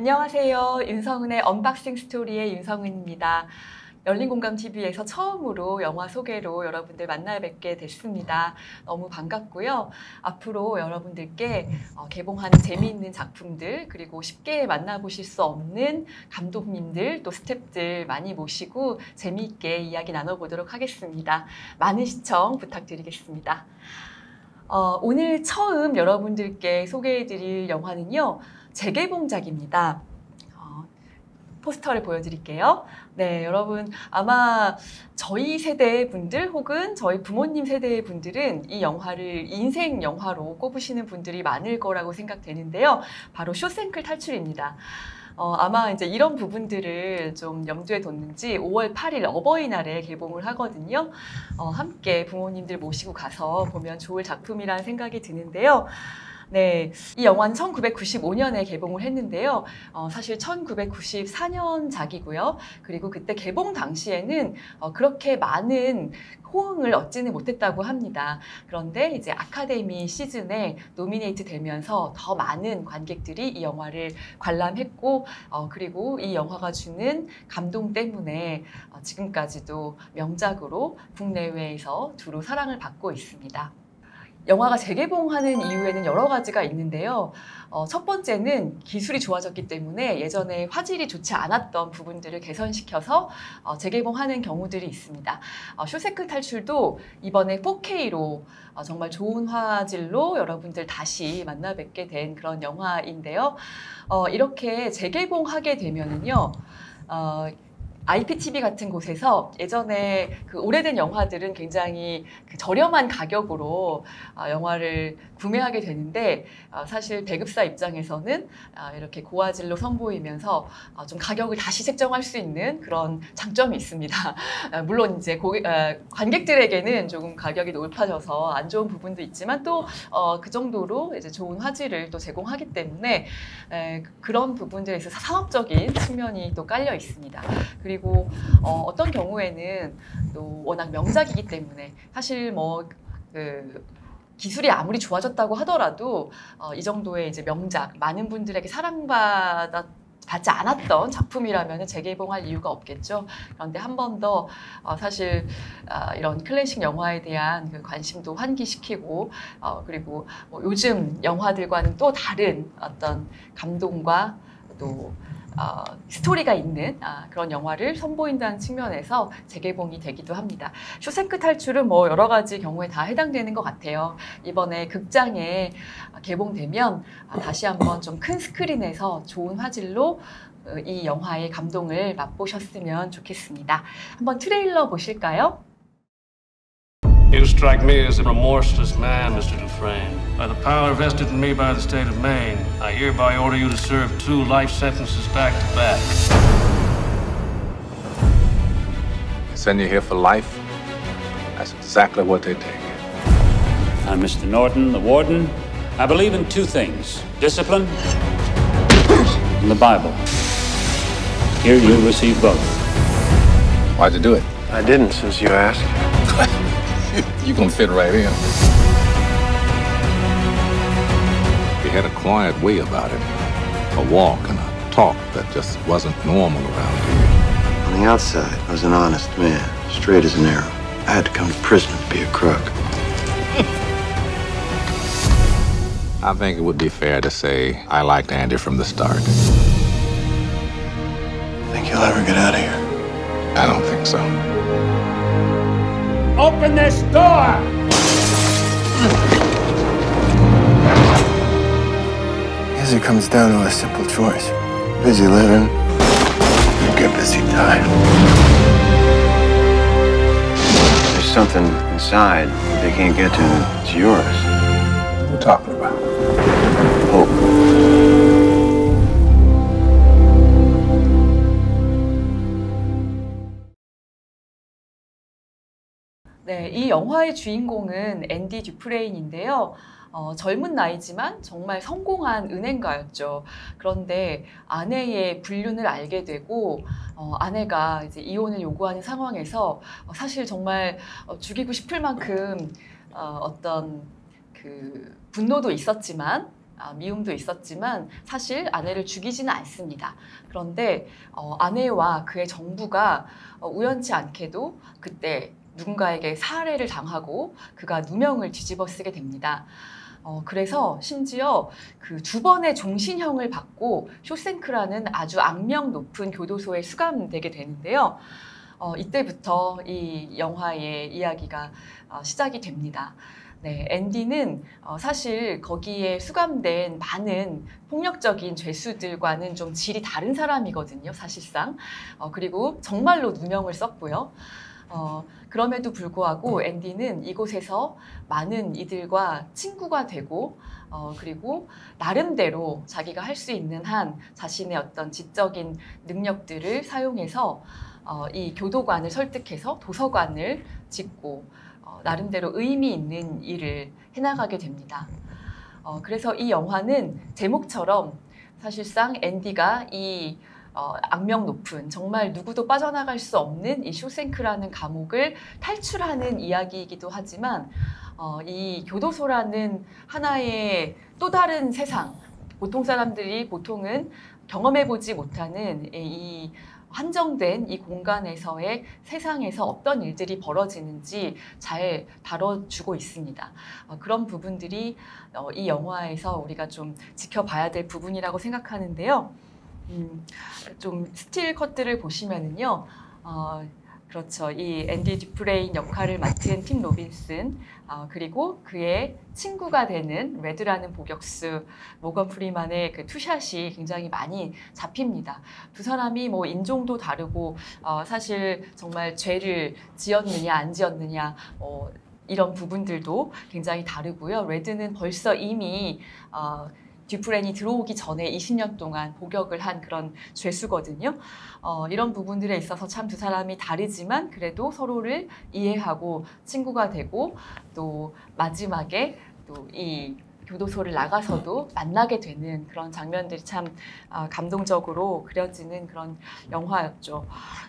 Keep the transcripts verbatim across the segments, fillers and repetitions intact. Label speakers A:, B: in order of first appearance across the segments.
A: 안녕하세요. 윤성은의 언박싱 스토리의 윤성은입니다. 열린공감티비에서 처음으로 영화 소개로 여러분들 만나 뵙게 됐습니다. 너무 반갑고요. 앞으로 여러분들께 개봉하는 재미있는 작품들, 그리고 쉽게 만나보실 수 없는 감독님들, 또 스태프들 많이 모시고 재미있게 이야기 나눠보도록 하겠습니다. 많은 시청 부탁드리겠습니다. 어, 오늘 처음 여러분들께 소개해드릴 영화는요, 재개봉작입니다. 어, 포스터를 보여드릴게요. 네, 여러분 아마 저희 세대 분들 혹은 저희 부모님 세대의 분들은 이 영화를 인생 영화로 꼽으시는 분들이 많을 거라고 생각되는데요. 바로 쇼생클 탈출입니다. 어, 아마 이제 이런 부분들을 좀 염두에 뒀는지 오월 팔일 어버이날에 개봉을 하거든요. 어, 함께 부모님들 모시고 가서 보면 좋을 작품이라는 생각이 드는데요. 네, 이 영화는 천구백구십오년에 개봉을 했는데요. 어, 사실 천구백구십사년작이고요. 그리고 그때 개봉 당시에는 어, 그렇게 많은 호응을 얻지는 못했다고 합니다. 그런데 이제 아카데미 시즌에 노미네이트 되면서 더 많은 관객들이 이 영화를 관람했고, 어, 그리고 이 영화가 주는 감동 때문에 어, 지금까지도 명작으로 국내외에서 두루 사랑을 받고 있습니다. 영화가 재개봉하는 이유에는 여러 가지가 있는데요. 어, 첫 번째는 기술이 좋아졌기 때문에 예전에 화질이 좋지 않았던 부분들을 개선시켜서 어, 재개봉하는 경우들이 있습니다. 어, 쇼생클 탈출도 이번에 포케이로 어, 정말 좋은 화질로 여러분들 다시 만나 뵙게 된 그런 영화인데요. 어, 이렇게 재개봉하게 되면은요, 어, 아이피티비 같은 곳에서 예전에 그 오래된 영화들은 굉장히 그 저렴한 가격으로 어, 영화를 구매하게 되는데, 어, 사실 배급사 입장에서는 어, 이렇게 고화질로 선보이면서 어, 좀 가격을 다시 책정할 수 있는 그런 장점이 있습니다. 어, 물론 이제 고객, 어, 관객들에게는 조금 가격이 높아져서 안 좋은 부분도 있지만 또 어, 그 정도로 이제 좋은 화질을 또 제공하기 때문에 에, 그런 부분들에 있어서 상업적인 측면이 또 깔려 있습니다. 그리고 어, 어떤 경우에는 또 워낙 명작이기 때문에 사실 뭐 그 기술이 아무리 좋아졌다고 하더라도 어, 이 정도의 이제 명작, 많은 분들에게 사랑받아 받지 않았던 작품이라면 재개봉할 이유가 없겠죠. 그런데 한 번 더 어, 사실 어, 이런 클래식 영화에 대한 그 관심도 환기시키고 어, 그리고 뭐 요즘 영화들과는 또 다른 어떤 감동과 또 어, 스토리가 있는 아, 그런 영화를 선보인다는 측면에서 재개봉이 되기도 합니다. 쇼생클 탈출은 뭐 여러 가지 경우에 다 해당되는 것 같아요. 이번에 극장에 개봉되면 아, 다시 한번 좀 큰 스크린에서 좋은 화질로 어, 이 영화의 감동을 맛보셨으면 좋겠습니다. 한번 트레일러 보실까요?
B: You strike me as a remorseless man, Mister Dufresne. By the power vested in me by the state of Maine, I hereby order you to serve two life sentences back to back.
C: They send you here for life? That's exactly what they take.
D: I'm Mister Norton, the warden. I believe in two things: discipline and the Bible. Here you'll receive both.
C: Why'd you do it?
B: I didn't, since you asked.
C: You gonna fit right in. He had a quiet way about him, a walk and a talk that just wasn't normal around here.
E: On the outside, I was an honest man, straight as an arrow. I had to come to prison to be a crook.
C: I think it would be fair to say I liked Andy from the start.
E: Think you'll ever get out of here?
C: I don't think so.
D: Open this door!
E: Guess it comes down to a simple choice. Busy living, or get busy dying. There's something inside they can't get to. It's yours.
C: What are we talking about?
E: Hope.
A: 네, 이 영화의 주인공은 앤디 듀프레인인데요. 어, 젊은 나이지만 정말 성공한 은행가였죠. 그런데 아내의 불륜을 알게 되고 어, 아내가 이제 이혼을 요구하는 상황에서 어, 사실 정말 어, 죽이고 싶을 만큼 어, 어떤 그 분노도 있었지만 아, 미움도 있었지만 사실 아내를 죽이지는 않습니다. 그런데 어, 아내와 그의 정부가 어, 우연치 않게도 그때 누군가에게 살해를 당하고 그가 누명을 뒤집어 쓰게 됩니다. 어, 그래서 심지어 그 두 번의 종신형을 받고 쇼생크라는 아주 악명 높은 교도소에 수감되게 되는데요. 어, 이때부터 이 영화의 이야기가 어, 시작이 됩니다. 네, 앤디는 어, 사실 거기에 수감된 많은 폭력적인 죄수들과는 좀 질이 다른 사람이거든요, 사실상. 어, 그리고 정말로 누명을 썼고요. 어, 그럼에도 불구하고 앤디는 이곳에서 많은 이들과 친구가 되고 어, 그리고 나름대로 자기가 할 수 있는 한 자신의 어떤 지적인 능력들을 사용해서 어, 이 교도관을 설득해서 도서관을 짓고 어, 나름대로 의미 있는 일을 해나가게 됩니다. 어, 그래서 이 영화는 제목처럼 사실상 앤디가 이 어, 악명 높은 정말 누구도 빠져나갈 수 없는 이 쇼생크라는 감옥을 탈출하는 이야기이기도 하지만 어, 이 교도소라는 하나의 또 다른 세상, 보통 사람들이 보통은 경험해보지 못하는 이 한정된 이 공간에서의 세상에서 어떤 일들이 벌어지는지 잘 다뤄주고 있습니다. 어, 그런 부분들이 어, 이 영화에서 우리가 좀 지켜봐야 될 부분이라고 생각하는데요. 음, 좀 스틸 컷들을 보시면은요, 어, 그렇죠. 이 앤디 듀프레인 역할을 맡은 팀 로빈슨, 어, 그리고 그의 친구가 되는 레드라는 복역수 모건 프리만의 그 투샷이 굉장히 많이 잡힙니다. 두 사람이 뭐 인종도 다르고 어, 사실 정말 죄를 지었느냐 안 지었느냐 어, 이런 부분들도 굉장히 다르고요. 레드는 벌써 이미 어, 듀프렌이 들어오기 전에 이십 년 동안 복역을 한 그런 죄수거든요. 어, 이런 부분들에 있어서 참 두 사람이 다르지만 그래도 서로를 이해하고 친구가 되고 또 마지막에 또 이 교도소를 나가서도 만나게 되는 그런 장면들이 참 어, 감동적으로 그려지는 그런 영화였죠.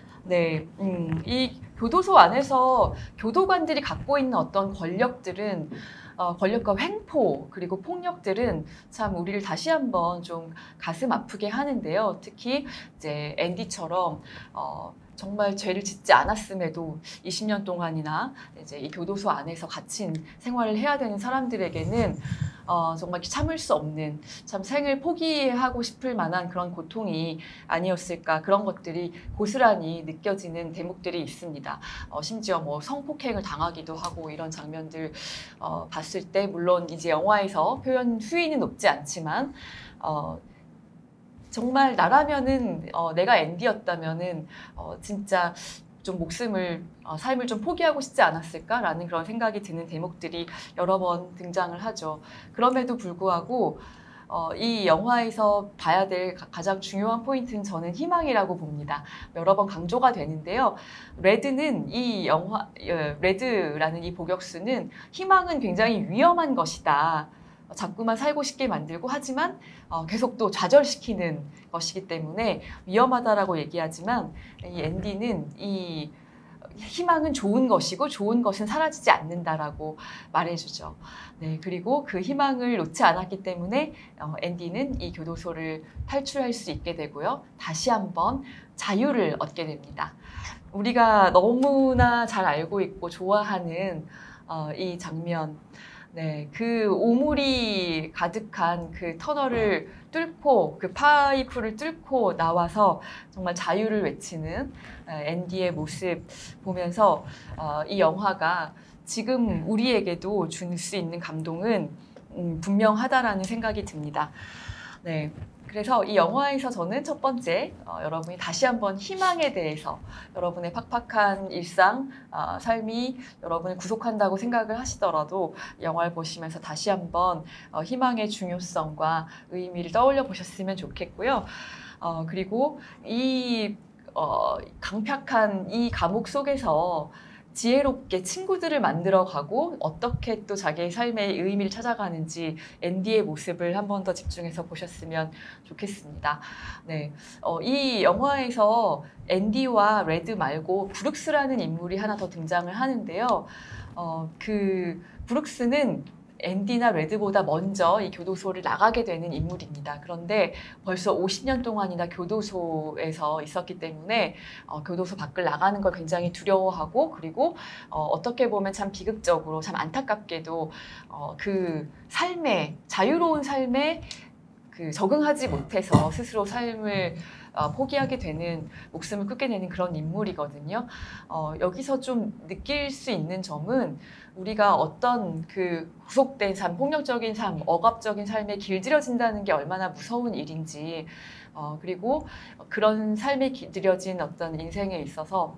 A: 네, 음, 이 교도소 안에서 교도관들이 갖고 있는 어떤 권력들은 어, 권력과 횡포 그리고 폭력들은 참 우리를 다시 한번 좀 가슴 아프게 하는데요. 특히 이제 앤디처럼 어, 정말 죄를 짓지 않았음에도 이십 년 동안이나 이제 이 교도소 안에서 갇힌 생활을 해야 되는 사람들에게는 어, 정말 참을 수 없는 참 생을 포기하고 싶을 만한 그런 고통이 아니었을까, 그런 것들이 고스란히 느껴지는 대목들이 있습니다. 어, 심지어 뭐 성폭행을 당하기도 하고 이런 장면들 어, 봤을 때 물론 이제 영화에서 표현 수위는 높지 않지만 어, 정말 나라면은 어, 내가 앤디였다면은 어, 진짜 좀 목숨을 어, 삶을 좀 포기하고 싶지 않았을까라는 그런 생각이 드는 대목들이 여러 번 등장을 하죠. 그럼에도 불구하고 어, 이 영화에서 봐야 될 가장 중요한 포인트는 저는 희망이라고 봅니다. 여러 번 강조가 되는데요. 레드는 이 영화 레드라는 이 복역수는 희망은 굉장히 위험한 것이다. 자꾸만 살고 싶게 만들고 하지만 어, 계속 또 좌절시키는 것이기 때문에 위험하다라고 얘기하지만 이 앤디는 이 희망은 좋은 것이고 좋은 것은 사라지지 않는다라고 말해주죠. 네, 그리고 그 희망을 놓지 않았기 때문에 어, 앤디는 이 교도소를 탈출할 수 있게 되고요. 다시 한번 자유를 얻게 됩니다. 우리가 너무나 잘 알고 있고 좋아하는 어, 이 장면, 네, 그 오물이 가득한 그 터널을 뚫고 그 파이프를 뚫고 나와서 정말 자유를 외치는 앤디의 모습 보면서 어, 이 영화가 지금 우리에게도 줄 수 있는 감동은 음, 분명하다라는 생각이 듭니다. 네. 그래서 이 영화에서 저는 첫 번째 어, 여러분이 다시 한번 희망에 대해서 여러분의 팍팍한 일상, 어, 삶이 여러분을 구속한다고 생각을 하시더라도 영화를 보시면서 다시 한번 어, 희망의 중요성과 의미를 떠올려 보셨으면 좋겠고요. 어, 그리고 이 어, 강팍한 이 감옥 속에서 지혜롭게 친구들을 만들어가고 어떻게 또 자기의 삶의 의미를 찾아가는지 앤디의 모습을 한 번 더 집중해서 보셨으면 좋겠습니다. 네, 어, 이 영화에서 앤디와 레드 말고 브룩스라는 인물이 하나 더 등장을 하는데요. 어, 그 브룩스는 앤디나 레드보다 먼저 이 교도소를 나가게 되는 인물입니다. 그런데 벌써 오십 년 동안이나 교도소에서 있었기 때문에 어, 교도소 밖을 나가는 걸 굉장히 두려워하고 그리고 어, 어떻게 보면 참 비극적으로 참 안타깝게도 어, 그 삶에 자유로운 삶에 그 적응하지 못해서 스스로 삶을 어, 포기하게 되는 목숨을 끊게 되는 그런 인물이거든요. 어, 여기서 좀 느낄 수 있는 점은 우리가 어떤 그 구속된 삶, 폭력적인 삶, 억압적인 삶에 길들여진다는 게 얼마나 무서운 일인지 어, 그리고 그런 삶에 길들여진 어떤 인생에 있어서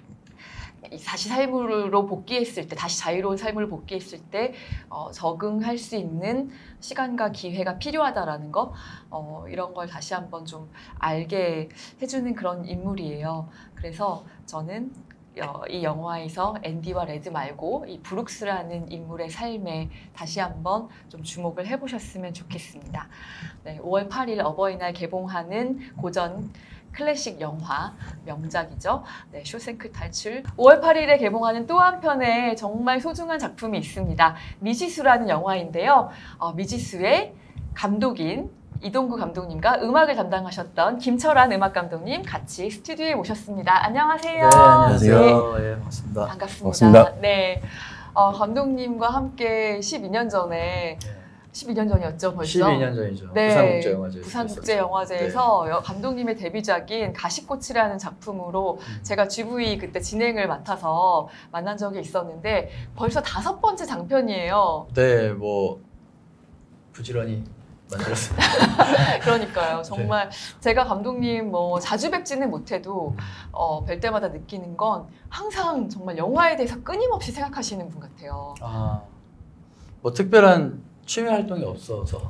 A: 다시 삶으로 복귀했을 때, 다시 자유로운 삶으로 복귀했을 때 어, 적응할 수 있는 시간과 기회가 필요하다라는 거 어, 이런 걸 다시 한번 좀 알게 해주는 그런 인물이에요. 그래서 저는 어, 이 영화에서 앤디와 레드 말고 이 브룩스라는 인물의 삶에 다시 한번 좀 주목을 해보셨으면 좋겠습니다. 네, 오월 팔일 어버이날 개봉하는 고전 클래식 영화 명작이죠. 네, 쇼생크 탈출. 오월 팔일에 개봉하는 또 한 편의 정말 소중한 작품이 있습니다. 미지수라는 영화인데요. 어, 미지수의 감독인 이동구 감독님과 음악을 담당하셨던 김철환 음악 감독님 같이 스튜디오에 모셨습니다. 안녕하세요.
F: 네, 안녕하세요.
A: 네,
F: 네, 반갑습니다.
A: 반갑습니다.
F: 반갑습니다.
A: 네, 어, 감독님과 함께 십이 년 전에
F: 네.
A: 십이 년 전이었죠, 벌써.
F: 십이 년 전이죠.
A: 네,
F: 부산국제영화제.
A: 부산국제영화제에서 네. 감독님의 데뷔작인 가시꽃이라는 작품으로
F: 음.
A: 제가 지브이 그때 진행을 맡아서 만난 적이 있었는데 벌써 다섯 번째 장편이에요.
F: 네, 뭐 부지런히 만들었습니다.
A: 그러니까요. 정말 네. 제가 감독님 뭐 자주 뵙지는 못해도 어, 뵐 때마다 느끼는 건 항상 정말 영화에 대해서 끊임없이 생각하시는 분 같아요.
F: 아, 뭐 특별한 취미 활동이 없어서.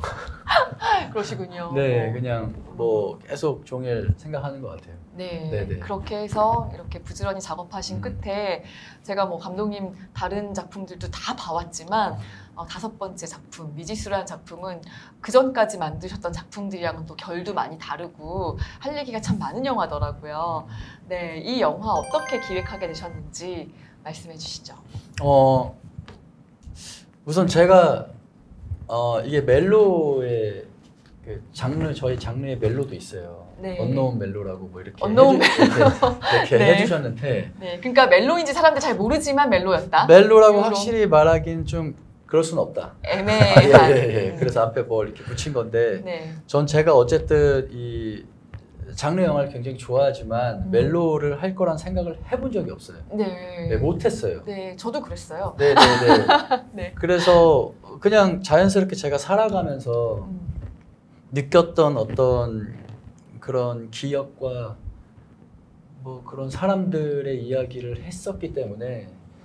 A: 그러시군요.
F: 네, 그냥 뭐 계속 종일 생각하는 것 같아요.
A: 네,
F: 네네.
A: 그렇게 해서 이렇게 부지런히 작업하신
F: 음.
A: 끝에 제가 뭐 감독님 다른 작품들도 다 봐왔지만 어, 다섯 번째 작품 미지수라는 작품은 그 전까지 만드셨던 작품들이랑은 또 결도 많이 다르고 할 얘기가 참 많은 영화더라고요. 네, 이 영화 어떻게 기획하게 되셨는지 말씀해 주시죠.
F: 어, 우선 제가 어, 이게 멜로의 그 장르, 저희 장르의 멜로도 있어요.
A: 네.
F: 언노운 멜로라고 뭐 이렇게
A: 언노운
F: 해주, 이렇게, 이렇게
A: 네.
F: 해주셨는데
A: 네, 그러니까 멜로인지 사람들 잘 모르지만 멜로였다.
F: 멜로라고
A: 멜로.
F: 확실히 말하긴 좀 그럴 수는 없다.
A: 애매한.
F: 예, 예, 예. 그래서 앞에 뭘 이렇게 붙인 건데
A: 네.
F: 전 제가 어쨌든 이 장르 영화를 굉장히 좋아하지만
A: 음.
F: 멜로를 할 거란 생각을 해본 적이 없어요.
A: 네.
F: 네, 못했어요.
A: 네, 저도 그랬어요.
F: 네, 네, 네.
A: 네.
F: 그래서 그냥 자연스럽게 제가 살아가면서
A: 음.
F: 느꼈던 어떤 그런 기억과 뭐 그런 사람들의 이야기를 했었기 때문에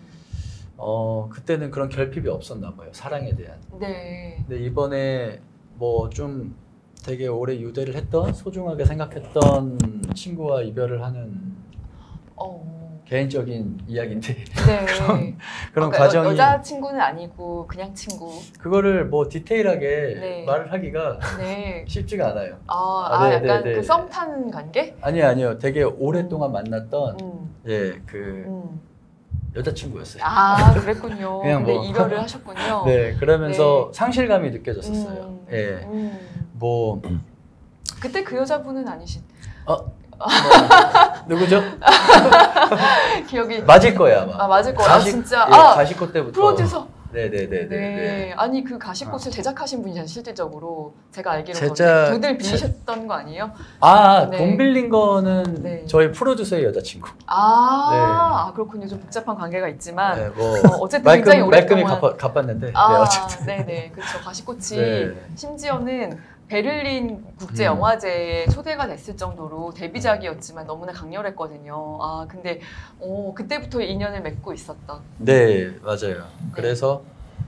F: 어 그때는 그런 결핍이 없었나 봐요. 사랑에 대한.
A: 네.
F: 근데 이번에 뭐 좀 되게 오래 유대를 했던 소중하게 생각했던 친구와 이별을 하는
A: 어.
F: 개인적인 이야기인데
A: 네.
F: 그런 그런
A: 그러니까
F: 과정이
A: 여, 여자 친구는 아니고 그냥 친구.
F: 그거를 뭐 디테일하게
A: 네.
F: 말을 하기가
A: 네.
F: 쉽지가 않아요.
A: 아,
F: 아,
A: 아
F: 네,
A: 약간
F: 네, 네.
A: 그 썸 타는 관계?
F: 아니요, 아니요. 되게 오랫동안 만났던
A: 음.
F: 예, 그
A: 음.
F: 여자친구였어요.
A: 아, 그랬군요.
F: 그냥
A: 근데
F: 뭐.
A: 이별을 하셨군요.
F: 네, 그러면서
A: 네.
F: 상실감이 느껴졌었어요.
A: 음.
F: 예,
A: 음.
F: 뭐
A: 그때 그 여자분은 아니신.
F: 어, 뭐, 누구죠?
A: 기억이
F: 맞을 거야 아마.
A: 아, 맞을 거야.
F: 가시,
A: 아, 진짜.
F: 예,
A: 아,
F: 가시꽃 때부터.
A: 프로듀서.
F: 네네네네.
A: 네.
F: 네.
A: 아니 그 가시꽃을
F: 아.
A: 제작하신 분이잖아요. 실질적으로 제가 알기로
F: 제작-
A: 돈을 빌리셨던 거 아니에요?
F: 아,
A: 네.
F: 돈 빌린 거는
A: 네.
F: 저희 프로듀서의 여자친구.
A: 아,
F: 네.
A: 아, 그렇군요. 좀 복잡한 관계가 있지만
F: 네, 뭐
A: 어, 어쨌든 굉장히
F: 말끔히
A: 오랫동안
F: 갚아, 갚았는데.
A: 아,
F: 네, 어쨌든.
A: 네네, 그렇죠. 가시꽃이
F: 네.
A: 심지어는 베를린 국제영화제에 초대가 됐을 정도로 데뷔작이었지만 너무나 강렬했거든요. 아, 근데 어, 그때부터 인연을 맺고 있었던.
F: 네, 맞아요. 그래서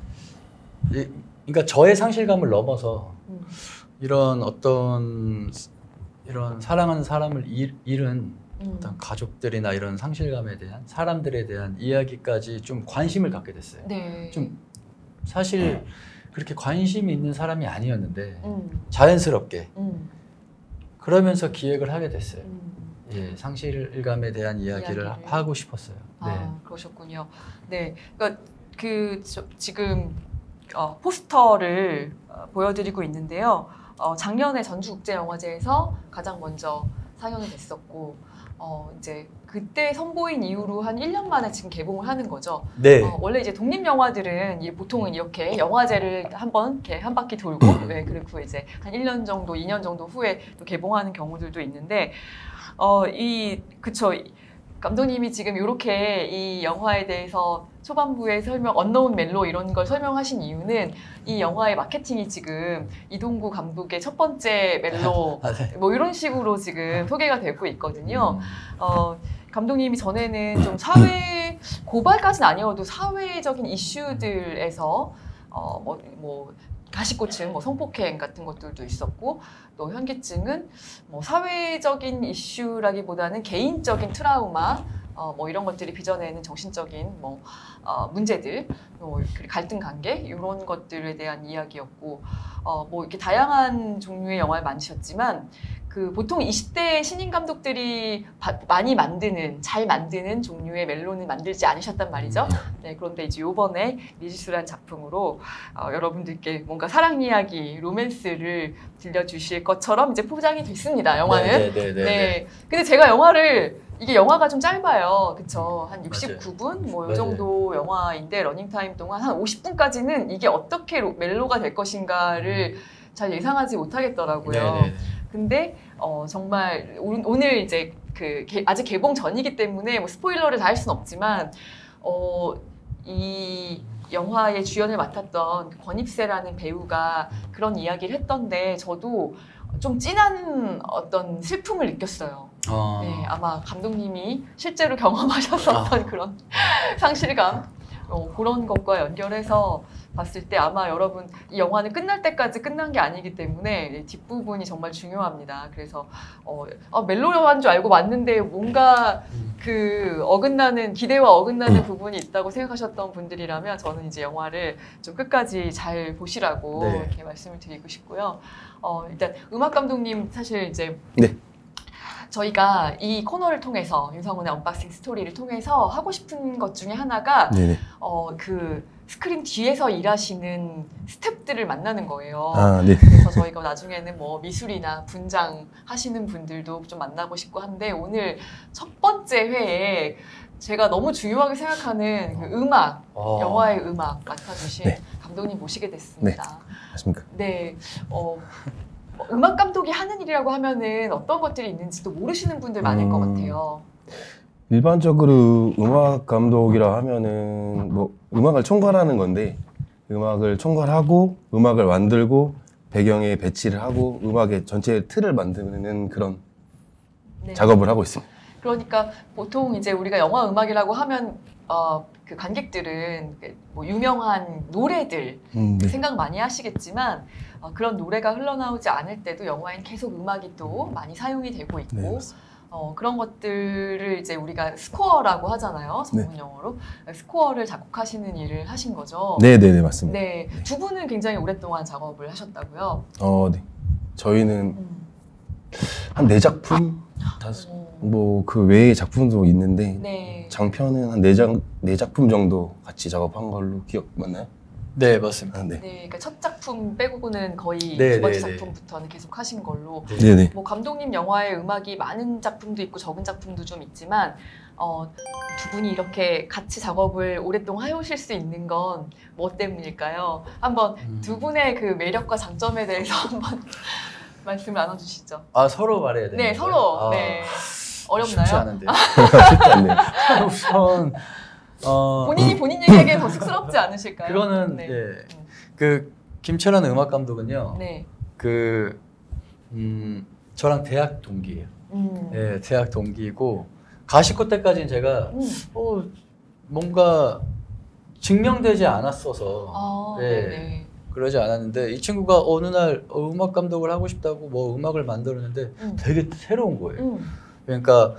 F: 이, 그러니까 저의 상실감을 넘어서
A: 음.
F: 이런 어떤 이런 사랑하는 사람을 잃, 잃은
A: 음.
F: 어떤 가족들이나 이런 상실감에 대한 사람들에 대한 이야기까지 좀 관심을 갖게 됐어요.
A: 네.
F: 좀 사실 그렇게 관심이 있는 사람이 아니었는데
A: 음.
F: 자연스럽게
A: 음.
F: 그러면서 기획을 하게 됐어요.
A: 음.
F: 예, 상실감에 대한 이야기를,
A: 이야기를.
F: 하고 싶었어요. 네.
A: 아, 그러셨군요. 네, 그러니까 그 저, 지금 어, 포스터를 어, 보여드리고 있는데요. 어, 작년에 전주국제영화제에서 가장 먼저 상영이 됐었고 어, 이제 그때 선보인 이후로 한 일 년 만에 지금 개봉을 하는 거죠.
F: 네.
A: 어, 원래 이제 독립 영화들은 이 보통은 이렇게 영화제를 한번 이렇게 한 바퀴 돌고 네, 그리고 이제 한 일 년 정도, 이 년 정도 후에 또 개봉하는 경우들도 있는데 어, 이 그쵸. 감독님이 지금 이렇게 이 영화에 대해서 초반부에 설명, 언노운 멜로 이런 걸 설명하신 이유는 이 영화의 마케팅이 지금 이동구 감독의 첫 번째 멜로
F: 아, 네.
A: 뭐 이런 식으로 지금 소개가 되고 있거든요. 어, 감독님이 전에는 좀 사회 고발까지는 아니어도 사회적인 이슈들에서 어, 뭐, 뭐 가시고증, 뭐 성폭행 같은 것들도 있었고 또 현기증은 뭐 사회적인 이슈라기보다는 개인적인 트라우마 어, 뭐 이런 것들이 빚어내는 정신적인 뭐 어, 문제들, 뭐 갈등 관계 이런 것들에 대한 이야기였고 어, 뭐 이렇게 다양한 종류의 영화를 만드셨지만 그 보통 이십 대 신인 감독들이 바, 많이 만드는 잘 만드는 종류의 멜로는 만들지 않으셨단 말이죠. 네, 그런데 이제 요번에 미지수란 작품으로 어, 여러분들께 뭔가 사랑 이야기, 로맨스를 들려주실 것처럼 이제 포장이 됐습니다. 영화는.
F: 네, 네, 네, 네.
A: 네. 근데 제가 영화를 이게 영화가 좀 짧아요. 그쵸. 한 육십구 분? 뭐 이 정도 영화인데 러닝타임 동안 한 오십 분까지는 이게 어떻게 로, 멜로가 될 것인가를 잘 예상하지 못하겠더라고요.
F: 네네.
A: 근데 어, 정말 오, 오늘 이제 그 개, 아직 개봉 전이기 때문에 뭐 스포일러를 다 할 수는 없지만 어, 이 영화의 주연을 맡았던 권입세라는 배우가 그런 이야기를 했던데 저도 좀 진한 어떤 슬픔을 느꼈어요.
F: 어...
A: 네, 아마 감독님이 실제로 경험하셨었던
F: 아.
A: 그런 상실감 어, 그런 것과 연결해서 봤을 때 아마 여러분 이 영화는 끝날 때까지 끝난 게 아니기 때문에 뒷부분이 정말 중요합니다. 그래서 어, 아, 멜로 영화인 줄 알고 왔는데 뭔가 그 어긋나는 기대와 어긋나는 부분이 있다고 생각하셨던 분들이라면 저는 이제 영화를 좀 끝까지 잘 보시라고
F: 네.
A: 이렇게 말씀을 드리고 싶고요. 어, 일단 음악 감독님 사실 이제
E: 네.
A: 저희가 이 코너를 통해서 윤성훈의 언박싱 스토리를 통해서 하고 싶은 것 중에 하나가
E: 네네.
A: 어, 그 스크린 뒤에서 일하시는 스태프들을 만나는 거예요.
E: 아, 네.
A: 그래서 저희가 나중에는 뭐 미술이나 분장 하시는 분들도 좀 만나고 싶고 한데 오늘 첫 번째 회에 제가 너무 중요하게 생각하는 그 음악,
F: 어...
A: 영화의 음악 맡아주신
E: 네.
A: 감독님 모시게 됐습니다.
E: 맞습니까?
A: 네. 어, 음악 감독이 하는 일이라고 하면은 어떤 것들이 있는지도 모르시는 분들 많을
E: 음...
A: 것 같아요.
E: 일반적으로 음악 감독이라 하면은 뭐 음악을 총괄하는 건데 음악을 총괄하고 음악을 만들고 배경에 배치를 하고 음악의 전체 틀을 만드는 그런
A: 네.
E: 작업을 하고 있습니다.
A: 그러니까 보통 이제 우리가 영화 음악이라고 하면 어, 그 관객들은 뭐 유명한 노래들
E: 음, 네.
A: 생각 많이 하시겠지만 어, 그런 노래가 흘러나오지 않을 때도 영화엔 계속 음악이 또 많이 사용이 되고 있고
E: 네,
A: 어, 그런 것들을 이제 우리가 스코어라고 하잖아요. 전문
E: 네.
A: 용어로. 스코어를 작곡하시는 일을 하신 거죠.
E: 네네네 네, 맞습니다.
A: 네. 두 분은 굉장히 오랫동안 작업을 하셨다고요.
E: 어, 네. 저희는
A: 음.
E: 한 네 작품 다섯 뭐 그 외의 작품도 있는데
A: 네.
E: 장편은 한 네 장 네 작품 정도 같이 작업한 걸로 기억 맞나요?
F: 네, 맞습니다.
E: 아, 네.
A: 네, 그러니까 첫 작품 빼고는 거의
F: 네,
A: 두 번째
F: 네, 네.
A: 작품부터는 계속 하신 걸로.
E: 네네.
A: 뭐 감독님 영화의 음악이 많은 작품도 있고 적은 작품도 좀 있지만 어, 두 분이 이렇게 같이 작업을 오랫동안 해오실 수 있는 건 뭐 때문일까요? 한번
F: 음.
A: 두 분의 그 매력과 장점에 대해서 한번 말씀을 나눠주시죠.
F: 아, 서로 말해야 돼요?
A: 네, 서로.
F: 아,
A: 네. 어렵나요?
F: 쉽지 않은데.
E: 쉽지 않네요.
F: 우선 어,
A: 본인이 본인 얘기하기엔 더 쑥스럽지 않으실까요?
F: 그거는
A: 네.
F: 예. 그 김철환 음악 감독은요.
A: 네.
F: 그 음, 저랑 대학 동기예요.
A: 음.
F: 예, 대학 동기고 가시코 때까지는 제가
A: 음.
F: 어, 뭔가 증명되지 않았어서
A: 아,
F: 예,
A: 네네.
F: 그러지 않았는데 이 친구가 어느 날 어, 음악 감독을 하고 싶다고 뭐 음악을 만들었는데
A: 음.
F: 되게 새로운 거예요.
A: 음.
F: 그러니까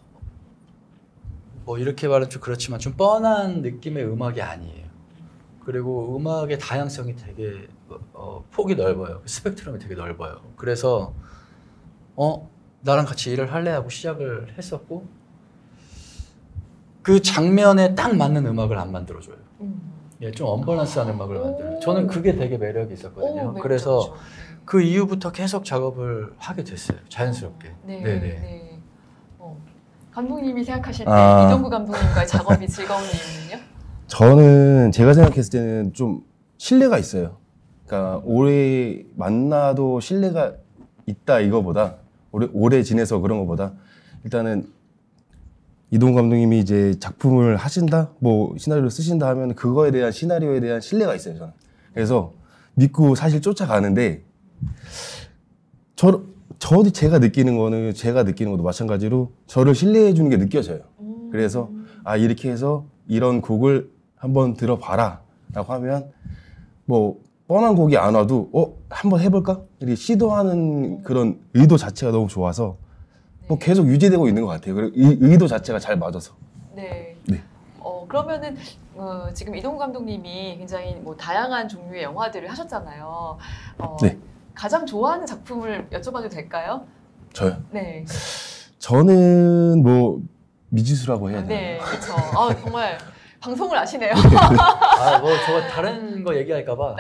F: 뭐 이렇게 말하면 좀 그렇지만 좀 뻔한 느낌의 음악이 아니에요. 그리고 음악의 다양성이 되게 어, 폭이 넓어요. 스펙트럼이 되게 넓어요. 그래서 어 나랑 같이 일을 할래 하고 시작을 했었고 그 장면에 딱 맞는 음악을 안 만들어줘요.
A: 음.
F: 예, 좀 언밸런스한 음악을 만들어요. 저는 그게 되게 매력이 있었거든요.
A: 오, 네,
F: 그래서
A: 그렇죠.
F: 그 이후부터 계속 작업을 하게 됐어요. 자연스럽게.
A: 네,
F: 네네.
A: 네. 어, 감독님이 생각하실 때
E: 아.
A: 이동구 감독님과의 작업이 즐거운 이유는요?
E: 저는 제가 생각했을 때는 좀 신뢰가 있어요. 그러니까 오래 만나도 신뢰가 있다 이거보다 오래, 오래 지내서 그런 것보다 일단은 이동구 감독님이 이제 작품을 하신다, 뭐 시나리오를 쓰신다 하면 그거에 대한 시나리오에 대한 신뢰가 있어요. 저는. 그래서 믿고 사실 쫓아가는데 저 저도 제가 느끼는 거는 제가 느끼는 것도 마찬가지로 저를 신뢰해 주는 게 느껴져요.
A: 음.
E: 그래서 아 이렇게 해서 이런 곡을 한번 들어봐라 라고 하면 뭐 뻔한 곡이 안 와도 어 한번 해볼까? 이렇게 시도하는 그런 의도 자체가 너무 좋아서 뭐 계속 유지되고 있는 것 같아요. 그리고 이 의도 자체가 잘 맞아서.
A: 네.
E: 네.
A: 어, 그러면은 어, 지금 이동구 감독님이 굉장히 뭐 다양한 종류의 영화들을 하셨잖아요. 어,
E: 네.
A: 가장 좋아하는 작품을 여쭤봐도 될까요?
E: 저요.
A: 네.
E: 저는 뭐 미지수라고 해야 되나요?
A: 네, 그렇죠. 아, 정말 방송을 아시네요.
F: 아, 뭐 저거 다른 거 얘기할까봐.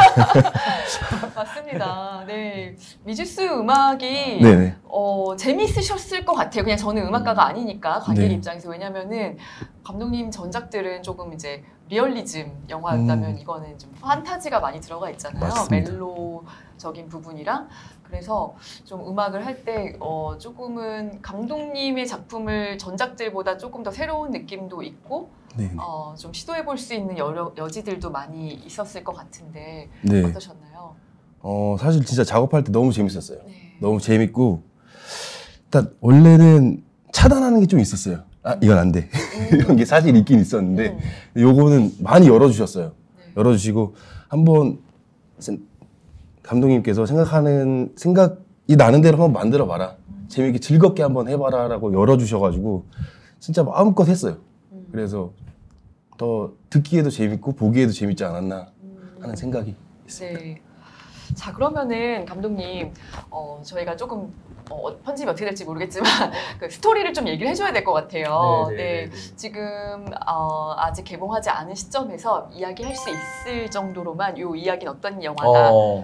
A: 맞습니다. 네. 미주스 음악이
E: 네네.
A: 어, 재미있으셨을 것 같아요. 그냥 저는 음악가가 아니니까 관객
E: 네.
A: 입장에서. 왜냐면은 감독님 전작들은 조금 이제 리얼리즘 영화였다면
E: 음.
A: 이거는 좀 판타지가 많이 들어가 있잖아요.
E: 맞습니다.
A: 멜로적인 부분이랑. 그래서 좀 음악을 할 때 어, 조금은 감독님의 작품을 전작들보다 조금 더 새로운 느낌도 있고
E: 네.
A: 어, 좀 시도해볼 수 있는 여러 여지들도 많이 있었을 것 같은데
E: 네.
A: 어떠셨나요?
E: 어 사실 진짜 작업할 때 너무 재밌었어요.
A: 네.
E: 너무 재밌고 일단 원래는 차단하는 게 좀 있었어요. 아 이건 안 돼. 이런 게 사실 있긴 있었는데
A: 음.
E: 요거는 많이 열어주셨어요.
A: 네.
E: 열어주시고 한번 생- 감독님께서 생각하는 생각이 나는 대로 한번 만들어봐라. 재밌게 즐겁게 한번 해봐라라고 열어주셔가지고 진짜 마음껏 했어요.
A: 음.
E: 그래서 더 듣기에도 재밌고 보기에도 재밌지 않았나
A: 음.
E: 하는 생각이 있습니다.
A: 네. 자 그러면은 감독님 어, 저희가 조금 어, 편집이 어떻게 될지 모르겠지만 그 스토리를 좀 얘기를 해줘야 될 것 같아요.
F: 네, 네,
A: 네.
F: 네, 네.
A: 지금 어, 아직 개봉하지 않은 시점에서 이야기할 수 있을 정도로만 이 이야기는 어떤 영화다.
F: 어,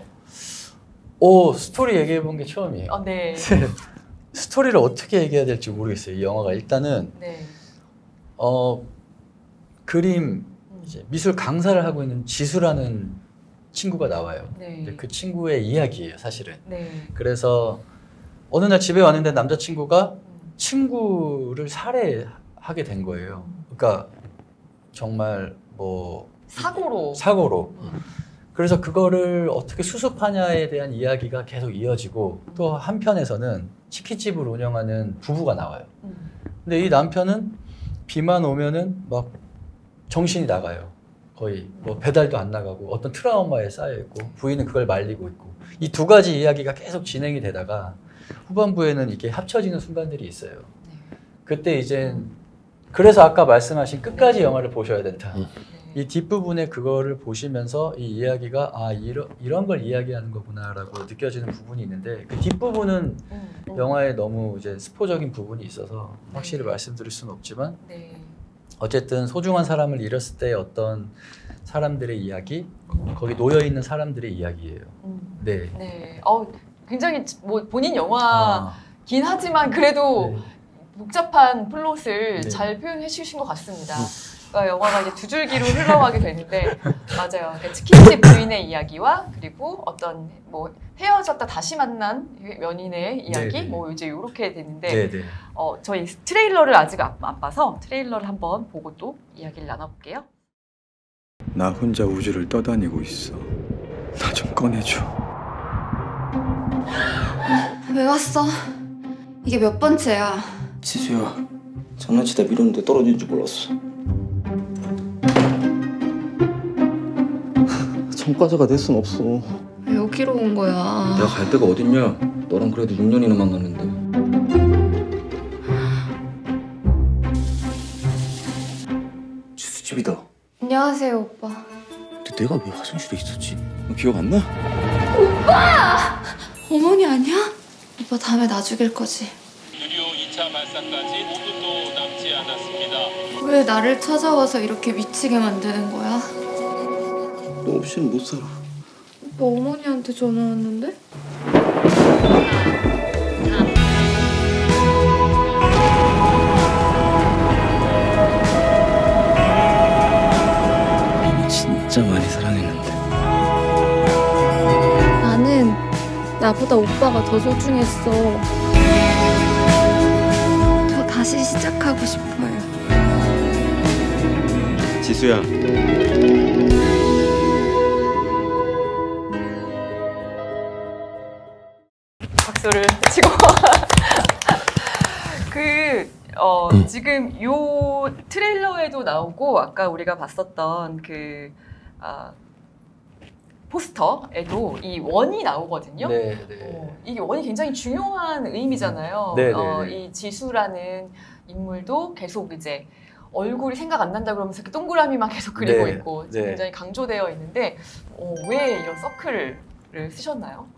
F: 오 스토리 얘기해 본 게 처음이에요.
A: 어, 네.
F: 스토리를 어떻게 얘기해야 될지 모르겠어요. 이 영화가 일단은
A: 네.
F: 어 그림 이제 미술 강사를 하고 있는 지수라는 친구가 나와요.
A: 네.
F: 근데 그 친구의 이야기예요, 사실은.
A: 네.
F: 그래서 어느 날 집에 왔는데 남자친구가
A: 음.
F: 친구를 살해하게 된 거예요. 그러니까 정말 뭐
A: 사고로.
F: 사고로.
A: 음.
F: 그래서 그거를 어떻게 수습하냐에 대한 이야기가 계속 이어지고 또 한편에서는 치킨집을 운영하는 부부가 나와요.
A: 음.
F: 근데 이 남편은 비만 오면은 막 정신이 나가요. 거의 뭐 배달도 안 나가고 어떤 트라우마에 쌓여 있고 부인은 그걸 말리고 있고 이 두 가지 이야기가 계속 진행이 되다가 후반부에는 이게 합쳐지는 순간들이 있어요.
A: 네.
F: 그때 이제 그래서 아까 말씀하신 끝까지 영화를 보셔야 된다.
A: 네.
F: 이 뒷부분에 그거를 보시면서 이 이야기가 아 이런 이런 걸 이야기하는 거구나라고 느껴지는 부분이 있는데 그 뒷부분은
A: 음, 음.
F: 영화에 너무 이제 스포적인 부분이 있어서 확실히 말씀드릴 수는 없지만
A: 네.
F: 어쨌든 소중한 사람을 잃었을 때 어떤 사람들의 이야기 거기 놓여 있는 사람들의 이야기예요.
A: 음.
F: 네.
A: 네. 어, 굉장히 뭐 본인
F: 아,
A: 영화긴 하지만 그래도
F: 네.
A: 복잡한 플롯을
F: 네.
A: 잘 표현해 주신 것 같습니다. 그러니까 영화가 이제 두 줄기로 흘러가게 되는데 맞아요. 그러니까 치킨집 부인의 이야기와 그리고 어떤 뭐 헤어졌다 다시 만난 연인의 이야기
F: 네, 네.
A: 뭐 이제 이렇게 되는데
F: 네, 네.
A: 어, 저희 트레일러를 아직 안, 안 봐서 트레일러를 한번 보고 또 이야기를 나눠볼게요.
G: 나 혼자 우주를 떠다니고 있어. 나 좀 꺼내줘.
H: 왜 왔어? 이게 몇 번째야?
I: 지수야, 장난치다 밀었는데 떨어진 줄 몰랐어. 전과자가 될 순 없어.
H: 왜 여기로 온 거야?
I: 내가 갈 데가 어딨냐? 너랑 그래도 육 년이나 만났는데. 지수 집이다.
H: 안녕하세요, 오빠.
I: 근데 내가 왜 화장실에 있었지? 너 기억 안 나?
H: 오빠! 어머니 아니야? 오빠 다음에 나 죽일 거지?
J: 유료 이 차 발사까지 오 분도 남지 않았습니다.
H: 왜 나를 찾아와서 이렇게 미치게 만드는 거야?
G: 너 없이는 못 살아.
H: 오빠 어머니한테 전화 왔는데?
I: 진짜 많이 사랑했는데.
H: 나는 나보다 오빠가 더 소중했어. 저 다시 시작하고 싶어요.
G: 지수야.
A: 박수를 치고 그 어, 지금 요 트레일러에도 나오고 아까 우리가 봤었던 그 아, 포스터에도 이 원이 나오거든요.
F: 네, 네.
A: 어, 이게 원이 굉장히 중요한 의미잖아요.
F: 네, 네,
A: 어,
F: 네.
A: 이 지수라는 인물도 계속 이제 얼굴이 생각 안 난다 그러면서 이렇게 동그라미만 계속 그리고
F: 네,
A: 있고
F: 네.
A: 굉장히 강조되어 있는데 어, 왜 이런 서클을 쓰셨나요?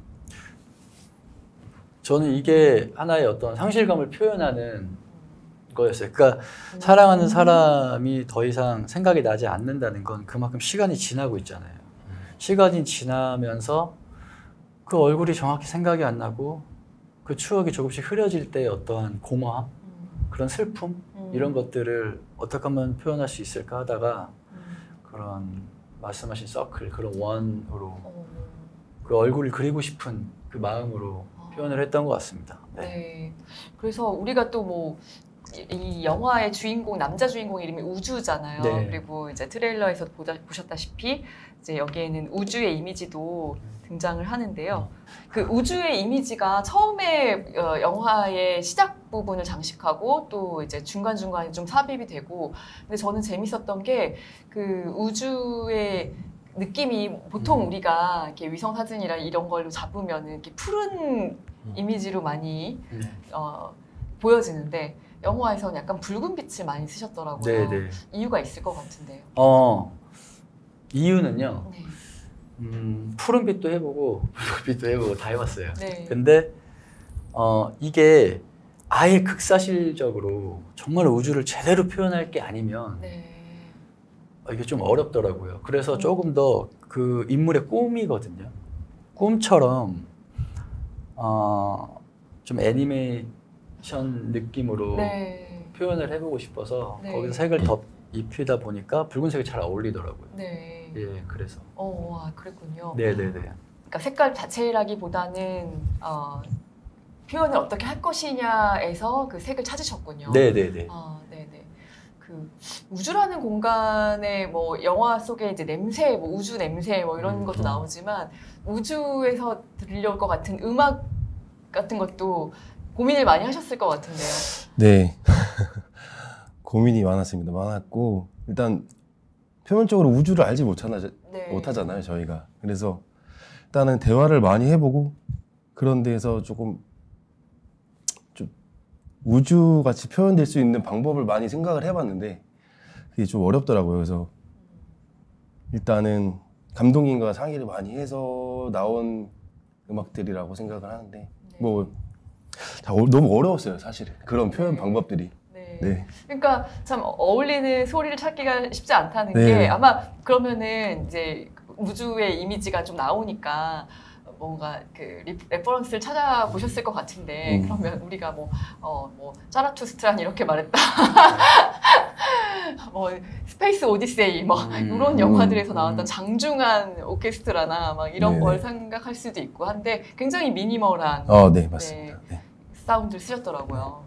F: 저는 이게 하나의 어떤 상실감을 표현하는 거였어요. 그러니까 사랑하는 사람이 더 이상 생각이 나지 않는다는 건 그만큼 시간이 지나고 있잖아요. 시간이 지나면서 그 얼굴이 정확히 생각이 안 나고 그 추억이 조금씩 흐려질 때의 어떠한 공허함, 그런 슬픔 이런 것들을 어떻게 하면 표현할 수 있을까 하다가 그런 말씀하신 서클, 그런 원으로 그 얼굴을 그리고 싶은 그 마음으로 표현을 했던 것 같습니다.
A: 네. 네. 그래서 우리가 또 뭐 이 영화의 주인공, 남자 주인공 이름이 우주잖아요.
F: 네.
A: 그리고 이제 트레일러에서 보다, 보셨다시피 이제 여기에는 우주의 이미지도 등장을 하는데요. 그 우주의 이미지가 처음에 어, 영화의 시작 부분을 장식하고 또 이제 중간중간에 좀 삽입이 되고, 근데 저는 재밌었던 게 그 우주의 느낌이 보통 우리가 이렇게 위성 사진이나 이런 걸로 잡으면 이렇게 푸른 이미지로 많이 어, 보여지는데 영화에서는 약간 붉은 빛을 많이 쓰셨더라고요.
F: 네네.
A: 이유가 있을 것 같은데요.
F: 어, 이유는요.
A: 네.
F: 음, 푸른 빛도 해보고 붉은 빛도 해보고 다 해봤어요.
A: 네.
F: 근데 어, 이게 아예 극사실적으로 정말 우주를 제대로 표현할 게 아니면
A: 네.
F: 어, 이게 좀 어렵더라고요. 그래서 음. 조금 더 그 인물의 꿈이거든요. 꿈처럼 어, 좀 애니메이션 느낌으로
A: 네.
F: 표현을 해보고 싶어서
A: 네.
F: 거기서 색을 더 입히다 보니까 붉은색이 잘 어울리더라고요.
A: 네.
F: 예, 그래서.
A: 어, 와, 그랬군요.
F: 네네네.
A: 그러니까 색깔 자체라기보다는 어, 표현을 어떻게 할 것이냐에서 그 색을 찾으셨군요.
F: 네네네.
A: 아, 네네. 그 우주라는 공간에 뭐 영화 속에 이제 냄새, 뭐 우주 냄새 뭐 이런
F: 음,
A: 것도
F: 음.
A: 나오지만 우주에서 들려올 것 같은 음악 같은 것도 고민을 많이 하셨을 것 같은데요.
E: 네. 고민이 많았습니다. 많았고 일단 표면적으로 우주를 알지 못하나,
A: 네.
E: 못하잖아요 저희가. 그래서 일단은 대화를 많이 해보고 그런 데에서 조금 좀 우주같이 표현될 수 있는 방법을 많이 생각을 해봤는데 그게 좀 어렵더라고요. 그래서 일단은 감독님과 상의를 많이 해서 나온 음악들이라고 생각을 하는데
A: 네.
E: 뭐 다 어, 너무 어려웠어요 사실은 그런 표현
A: 네.
E: 방법들이.
A: 네.
E: 네.
A: 그러니까 참 어울리는 소리를 찾기가 쉽지 않다는
E: 네.
A: 게 아마 그러면은 이제 우주의 이미지가 좀 나오니까 뭔가 그 리, 레퍼런스를 찾아보셨을 것 같은데
E: 음.
A: 그러면 우리가 뭐 어 뭐 자라투스트란 이렇게 말했다. 뭐 스페이스 오디세이 뭐
F: 음.
A: 이런 영화들에서
F: 음.
A: 나왔던 장중한 오케스트라나 막 이런
E: 네네.
A: 걸 생각할 수도 있고 한데 굉장히 미니멀한
E: 어, 네 맞습니다. 네.
A: 사운드를 쓰셨더라고요.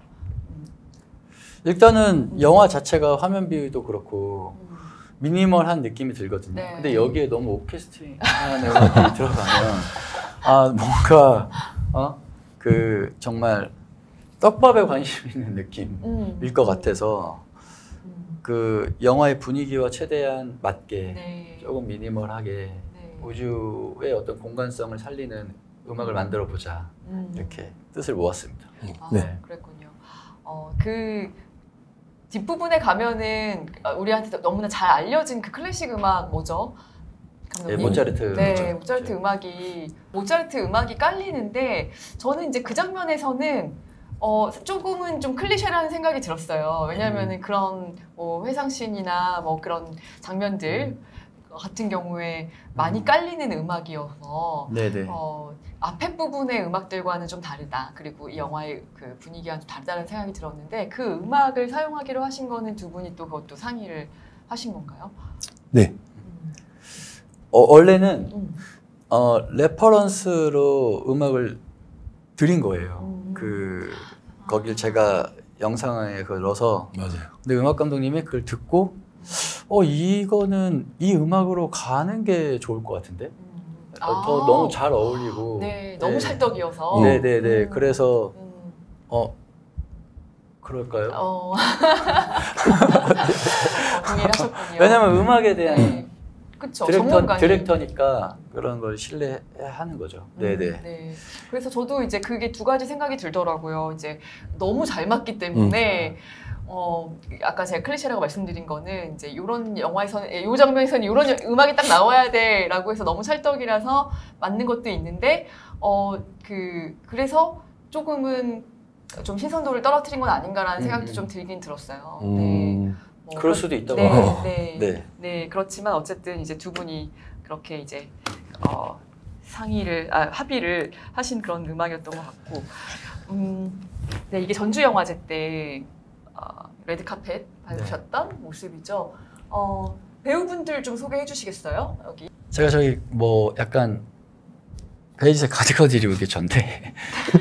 F: 일단은 영화 자체가 화면 비율도 그렇고 미니멀한 느낌이 들거든요.
A: 네.
F: 근데 여기에 너무 오케스트라한 음악이 들어가면 아 뭔가 어? 그 정말 떡밥에 관심 있는 느낌일
A: 음.
F: 것 같아서
A: 음.
F: 그 영화의 분위기와 최대한 맞게
A: 네.
F: 조금 미니멀하게
A: 네.
F: 우주의 어떤 공간성을 살리는 음악을 만들어 보자
A: 음.
F: 이렇게 뜻을 모았습니다.
A: 아,
E: 네.
A: 그랬군요. 어, 그 뒷부분에 가면은 우리한테 너무나 잘 알려진 그 클래식 음악 뭐죠?
F: 네,
A: 감독님?
F: 모차르트.
A: 네,
F: 모차르트.
A: 모차르트 음악이 모차르트 음악이 깔리는데 저는 이제 그 장면에서는 어, 조금은 좀 클리셰라는 생각이 들었어요. 왜냐하면은
F: 음.
A: 그런 뭐 회상씬이나 뭐 그런 장면들 같은 경우에 많이 깔리는 음악이어서
F: 네네.
A: 어, 앞에 부분의 음악들과는 좀 다르다. 그리고 이 영화의 그 분위기와는 좀 다르다는 생각이 들었는데 그 음악을 사용하기로 하신 거는 두 분이 또 그것도 상의를 하신 건가요?
E: 네.
F: 어, 원래는
A: 음.
F: 어, 레퍼런스로 음악을 드린 거예요.
A: 음.
F: 그 거길 제가 영상에 그걸 넣어서
E: 맞아요.
F: 근데 음악 감독님이 그걸 듣고 어 이거는 이 음악으로 가는 게 좋을 것 같은데
A: 음.
F: 어,
A: 아.
F: 더 너무 잘 어울리고
A: 네, 너무
F: 네.
A: 찰떡이어서.
F: 네네네.
A: 음.
F: 그래서
A: 음.
F: 어 그럴까요?
A: 어. 어, 동의하셨군요.
F: 왜냐면 음악에 대한
A: 네. 그쵸,
F: 디렉터,
A: 전문가니.
F: 디렉터니까 그런 걸 신뢰하는 거죠. 네네.
A: 음, 네. 그래서 저도 이제 그게 두 가지 생각이 들더라고요. 이제 너무 잘 맞기 때문에
F: 음.
A: 어 아까 제가 클리셰라고 말씀드린 거는 이제 이런 영화에서는 이 장면에서는 이런 음악이 딱 나와야 돼라고 해서 너무 찰떡이라서 맞는 것도 있는데 어 그 그래서 조금은 좀 신선도를 떨어뜨린 건 아닌가라는
F: 음,
A: 생각도
F: 음.
A: 좀 들긴 들었어요.
E: 음.
A: 네. 뭐
F: 그럴 수도 있다고
A: 네,
F: 봐요.
A: 네,
F: 네.
A: 네, 그렇지만 어쨌든 이제 두 분이 그렇게 이제 어, 상의를 아, 합의를 하신 그런 음악이었던 것 같고, 음, 네 이게 전주 영화제 때 어, 레드 카펫 밟으셨던 네. 모습이죠. 어, 배우분들 좀 소개해 주시겠어요? 여기.
F: 제가 저기 뭐 약간 베이지색 가디건 입고 계셨는데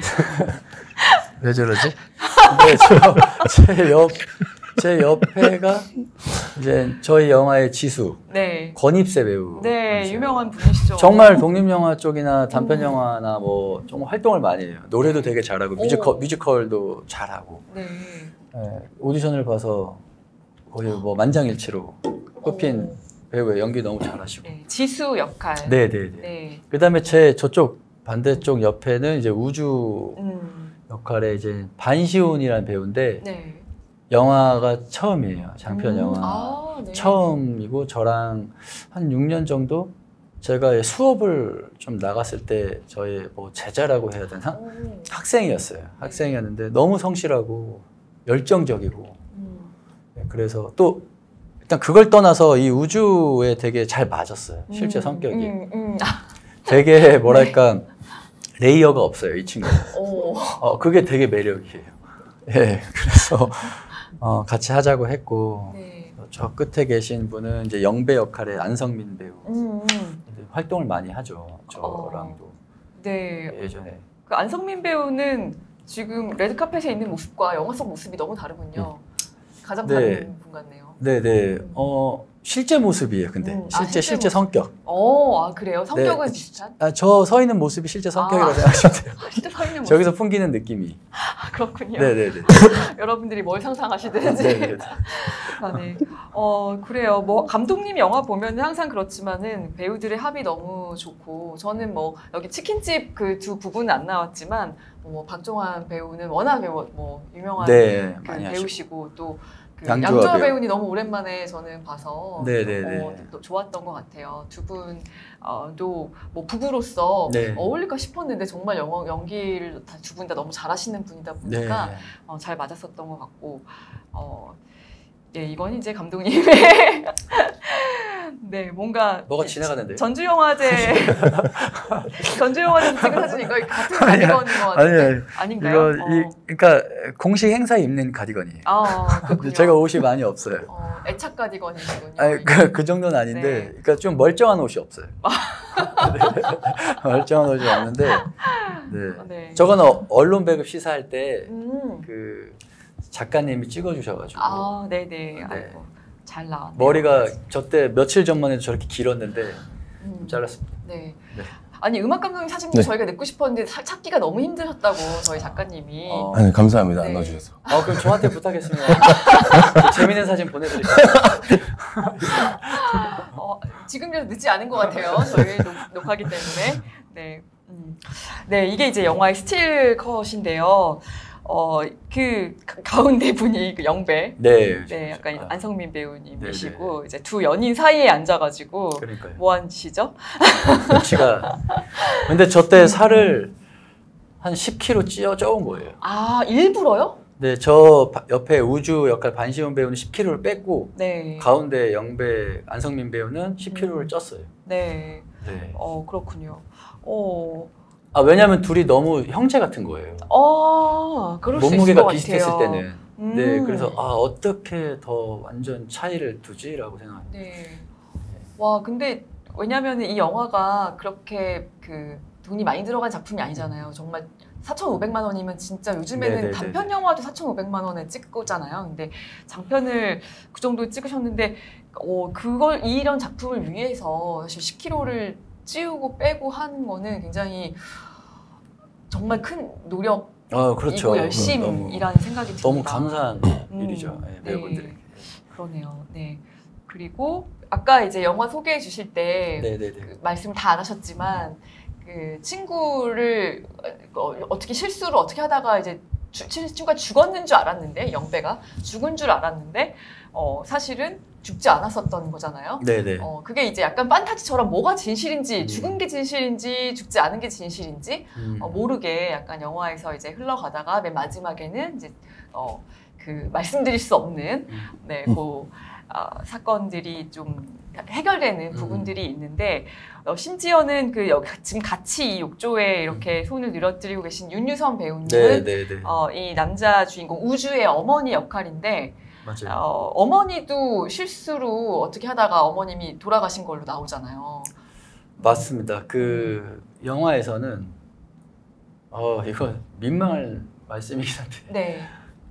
F: 왜 저러지? 근데 제 옆 제 옆에가 이제 저희 영화의 지수,
A: 네.
F: 권입세 배우.
A: 네, 유명한 분이시죠.
F: 정말 독립 영화 쪽이나 단편 음. 영화나 뭐 정말 활동을 많이 해요. 노래도 되게 잘하고 뮤지컬 뮤지컬도 잘하고.
A: 네.
F: 네, 오디션을 봐서 거의 뭐 만장일치로 뽑힌 오. 배우의 연기 너무 잘하시고.
A: 네, 지수 역할.
F: 네, 네, 네.
A: 네.
F: 그다음에 제 저쪽 반대쪽 옆에는 이제 우주
A: 음.
F: 역할의 이제 반시온이라는 배우인데.
A: 네.
F: 영화가 처음이에요. 장편
A: 음,
F: 영화
A: 아, 네.
F: 처음이고 저랑 한 육 년 정도 제가 수업을 좀 나갔을 때 저의 뭐 제자라고 해야 되나? 오. 학생이었어요. 네. 학생이었는데 너무 성실하고 열정적이고 음. 그래서 또 일단 그걸 떠나서 이 우주에 되게 잘 맞았어요. 실제
A: 음,
F: 성격이
A: 음, 음.
F: 되게 뭐랄까 네. 레이어가 없어요. 이 친구는.
A: 오.
F: 어, 그게 되게 매력이에요. 예, 네, 그래서 어, 같이 하자고 했고
A: 네.
F: 저 끝에 계신 분은 이제 영배 역할의 안성민 배우
A: 음, 음.
F: 활동을 많이 하죠. 저랑도
A: 어, 네.
F: 예전에
A: 그 안성민 배우는 지금 레드카펫에 있는 모습과 영화 속 모습이 너무 다르군요. 음. 가장
F: 네.
A: 다른 분 같네요.
F: 네네. 음. 어 실제 모습이에요. 근데
A: 음.
F: 실제
A: 아, 실제,
F: 실제 성격.
A: 어, 아 그래요? 성격은
F: 네.
A: 비슷한?
F: 아, 저 서 있는 모습이 실제 성격이라고
A: 아.
F: 생각하시면 돼요.
A: 실제 서 있는 모습.
F: 저기서 풍기는 느낌이.
A: 아, 그렇군요.
F: 네네네.
A: 여러분들이 뭘 상상하시든지.
F: 네네네.
A: 아, 네. 어, 그래요. 뭐, 감독님 영화 보면 항상 그렇지만은 배우들의 합이 너무 좋고, 저는 뭐, 여기 치킨집 그 두 부분은 안 나왔지만, 뭐, 박종환 배우는 워낙에 뭐, 유명한
F: 네,
A: 그
F: 많이
A: 배우시고,
F: 하시고.
A: 또, 그
F: 양조화
A: 양조화
F: 배우.
A: 배우니 너무 오랜만에 저는 봐서
F: 네네네.
A: 어, 또 좋았던 것 같아요. 두 분도 뭐 부부로서
F: 네.
A: 어울릴까 싶었는데 정말 영어, 연기를 두 분 다 너무 잘하시는 분이다 보니까
F: 네.
A: 어, 잘 맞았었던 것 같고 어, 예, 이건 이제 감독님의 네 뭔가
F: 뭐가 지나가는데요?
A: 전주영화제 전주영화제 찍은 사진이 이거 같은 가디건인 것 같은데
F: 아니,
A: 아닌가요?
F: 이거
A: 어.
F: 이, 그러니까 공식 행사에 입는 가디건이에요.
A: 아, 그렇군요.
F: 제가 옷이 많이 없어요.
A: 어, 애착 가디건이시군요.
F: 아니, 그, 그 정도는 아닌데,
A: 네.
F: 그러니까 좀 멀쩡한 옷이 없어요. 네. 멀쩡한 옷이 없는데, 네.
A: 네.
F: 저건 어, 언론 배급 시사할 때,
A: 음.
F: 그 작가님이 찍어주셔가지고.
A: 아, 네네.
F: 네.
A: 아이고, 잘 나왔네요.
F: 머리가 저 때 며칠 전만 해도 저렇게 길었는데,
A: 음.
F: 잘랐습니다.
A: 네.
F: 네.
A: 아니, 음악 감독님 사진도
E: 네.
A: 저희가 넣고 싶었는데 사, 찾기가 너무 힘드셨다고, 저희 작가님이.
F: 어.
E: 아니 감사합니다.
A: 네.
E: 안 넣어주셔서.
F: 아, 그럼 저한테 부탁했으면 재밌는 사진 보내드릴게요.
A: 어, 지금이라도 늦지 않은 것 같아요. 저희 녹, 녹화기 때문에. 네. 음. 네, 이게 이제 영화의 스틸 컷인데요. 어, 그 가운데 분이 그 영배.
F: 네.
A: 네, 약간
F: 아.
A: 안성민 배우님이시고,
F: 네네.
A: 이제 두 연인 사이에 앉아가지고,
F: 그러니까요.
A: 뭐 하시죠?
F: 눈치가. 근데 저 때 살을 한 십 킬로그램 찌어 쪄온 거예요.
A: 아, 일부러요?
F: 네, 저 옆에 우주 역할 반시훈 배우는 십 킬로그램을 뺐고
A: 네.
F: 가운데 영배 안성민 배우는 십 킬로그램을
A: 음.
F: 쪘어요.
A: 네.
F: 네.
A: 어 그렇군요. 어.
F: 아 왜냐하면 둘이 너무 형제 같은 거예요.
A: 어, 그럴 수 있을
F: 몸무게가
A: 것
F: 비슷했을
A: 같아요.
F: 때는.
A: 음.
F: 네, 그래서 아 어떻게 더 완전 차이를 두지라고 생각합니다.
A: 네. 와, 근데 왜냐하면 이 영화가 그렇게 그 돈이 많이 들어간 작품이 아니잖아요. 정말 사천오백만 원이면 진짜 요즘에는
F: 네네네네.
A: 단편 영화도 사천오백만 원에 찍고잖아요. 근데 장편을 그 정도 찍으셨는데 어, 그걸 이런 작품을 위해서 사실 십 킬로그램을 찌우고 빼고 하는 거는 굉장히 정말 큰 노력
F: 아 그렇죠.
A: 이고 열심이라는 생각이 듭니다.
F: 너무 감사한
A: 음,
F: 일이죠. 네, 배우분들에게.
A: 네, 그러네요. 네. 그리고 아까 이제 영화 소개해 주실 때
F: 네네네.
A: 그 말씀 다 안 하셨지만 그 친구를 어, 어떻게 실수를 어떻게 하다가 이제 주, 친구가 죽었는 줄 알았는데 영배가 죽은 줄 알았는데 어, 사실은 죽지 않았었던 거잖아요.
F: 네네.
A: 어, 그게 이제 약간 판타지처럼 뭐가 진실인지
F: 음.
A: 죽은 게 진실인지 죽지 않은 게 진실인지
F: 음.
A: 어, 모르게 약간 영화에서 이제 흘러가다가 맨 마지막에는 이제 어, 그 말씀드릴 수 없는
F: 음.
A: 네, 그 어, 사건들이 좀 해결되는
F: 음.
A: 부분들이 있는데 어, 심지어는 그 여, 지금 같이 이 욕조에 이렇게 손을 늘어뜨리고 계신 윤유선 배우님은
F: 네네네.
A: 어, 이 남자 주인공 우주의 어머니 역할인데
F: 맞아요.
A: 어, 어머니도 실수로 어떻게 하다가 어머님이 돌아가신 걸로 나오잖아요.
F: 맞습니다. 그 영화에서는 어 이거 민망할 말씀이긴 한데
A: 네.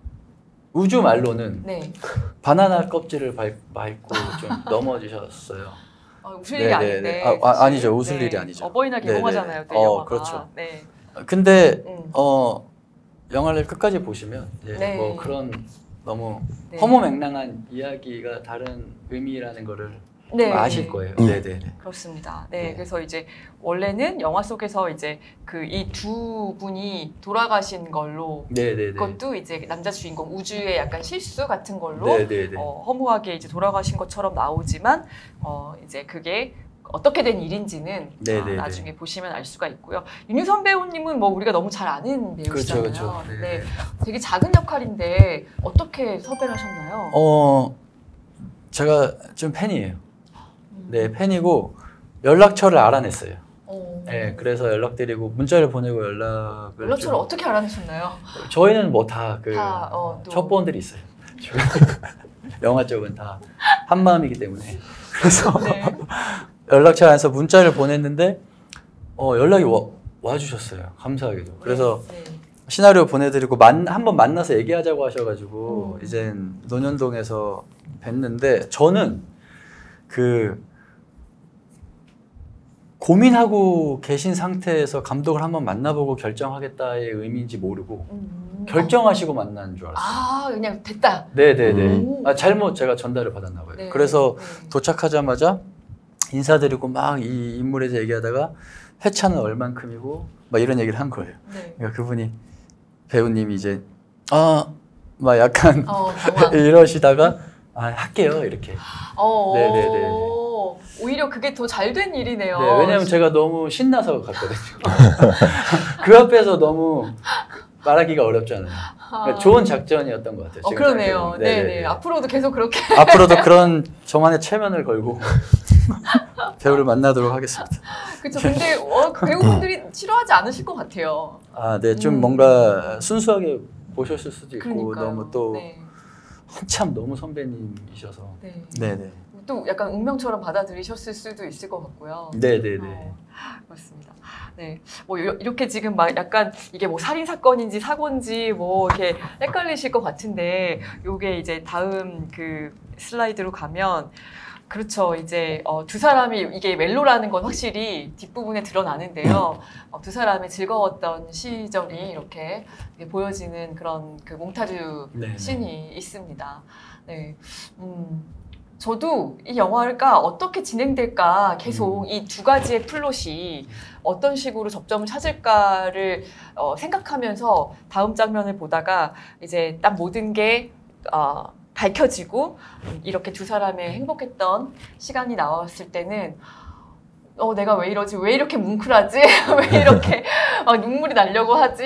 F: 우주 말로는
A: 네.
F: 바나나 껍질을 밟, 밟고 좀 넘어지셨어요.
A: 어, 웃을 일이
F: 네네네.
A: 아닌데.
F: 아, 아,
A: 사실.
F: 아니죠. 웃을
A: 네.
F: 일이 아니죠.
A: 어버이날 개봉하잖아요. 또 이
F: 어,
A: 영화가.
F: 그렇죠.
A: 네.
F: 근데
A: 음.
F: 어 영화를 끝까지 보시면 이제
A: 네.
F: 뭐 그런 너무
A: 네.
F: 허무맹랑한 이야기가 다른 의미라는 거를
A: 네.
F: 좀 아실 거예요. 네네.
A: 그렇습니다. 네,
F: 네.
A: 그래서 이제 원래는 영화 속에서 이제 그 이 두 분이 돌아가신 걸로
F: 네네네.
A: 그것도 이제 남자 주인공 우주의 약간 실수 같은 걸로
F: 네네네.
A: 어, 허무하게 이제 돌아가신 것처럼 나오지만 어, 이제 그게 어떻게 된 일인지는
F: 네네네.
A: 어, 나중에 보시면 알 수가 있고요. 윤유선 배우님은 뭐 우리가 너무 잘 아는 배우시잖아요.
F: 그렇죠, 그렇죠.
A: 네.
F: 네.
A: 되게 작은 역할인데 어떻게 섭외를 하셨나요?
F: 어 제가 좀 팬이에요.
A: 음.
F: 네 팬이고 연락처를 알아냈어요.
A: 어.
F: 네 그래서 연락드리고 문자를 보내고 연락을
A: 연락처를
F: 좀-
A: 어떻게 알아내셨나요?
F: 저희는 뭐 다 그
A: 다, 어, 또.
F: 첩보원들이 있어요. 영화 쪽은 다 한 마음이기 때문에 그래서
A: 네.
F: 연락처 안에서 문자를 보냈는데 어 연락이 와, 와주셨어요. 감사하게도. 그래서
A: 네.
F: 시나리오 보내드리고 만 한번 만나서 얘기하자고 하셔가지고
A: 음.
F: 이젠 논현동에서 뵀는데 저는 그 고민하고 계신 상태에서 감독을 한번 만나보고 결정하겠다의 의미인지 모르고
A: 음.
F: 결정하시고 만난 줄 알았어요.
A: 아, 그냥 됐다.
F: 네네네.
A: 음.
F: 아, 잘못 제가 전달을 받았나 봐요.
A: 네.
F: 그래서
A: 네.
F: 도착하자마자 인사드리고 막 이 인물에 대해 얘기하다가 회차는 얼만큼이고 막 이런 얘기를 한 거예요.
A: 네.
F: 그러니까 그분이 배우님이 이제 아 막 약간
A: 어, 당황.
F: 이러시다가 아 할게요 이렇게.
A: 어,
F: 네네네.
A: 오히려 그게 더 잘 된 일이네요.
F: 네, 왜냐면 제가 너무 신나서 갔거든요. 그 앞에서 너무 말하기가 어렵잖아요. 그러니까 좋은 작전이었던 것 같아요.
A: 어,
F: 지금
A: 그러네요.
F: 생각해보면.
A: 네네.
F: 네네네.
A: 앞으로도 계속 그렇게.
F: 앞으로도 그런 저만의 체면을 걸고 배우를 만나도록 하겠습니다.
A: 그렇죠. 근데 어, 그 배우분들이 싫어하지 않으실 것 같아요.
F: 아, 네, 좀
A: 음.
F: 뭔가 순수하게 보셨을 수도 있고
A: 그러니까요.
F: 너무 또
A: 네.
F: 한참 너무 선배님이셔서.
A: 네.
F: 네네.
A: 또 약간 운명처럼 받아들이셨을 수도 있을 것 같고요.
F: 네네네.
A: 어, 그렇습니다. 네, 뭐 요- 이렇게 지금 막 약간 이게 뭐 살인 사건인지 사고인지 뭐 이렇게 헷갈리실 것 같은데, 요게 이제 다음 그 슬라이드로 가면. 그렇죠. 이제 어, 두 사람이 이게 멜로라는 건 확실히 뒷부분에 드러나는데요. 어, 두 사람의 즐거웠던 시절이 이렇게 보여지는 그런 그 몽타주
F: 네.
A: 씬이 있습니다. 네, 음, 저도 이 영화가 어떻게 진행될까 계속 이 두 가지의 플롯이 어떤 식으로 접점을 찾을까를 어, 생각하면서 다음 장면을 보다가 이제 딱 모든 게 어, 밝혀지고 이렇게 두 사람의 행복했던 시간이 나왔을 때는 어 내가 왜 이러지? 왜 이렇게 뭉클하지? 왜 이렇게 어, 눈물이 나려고 하지?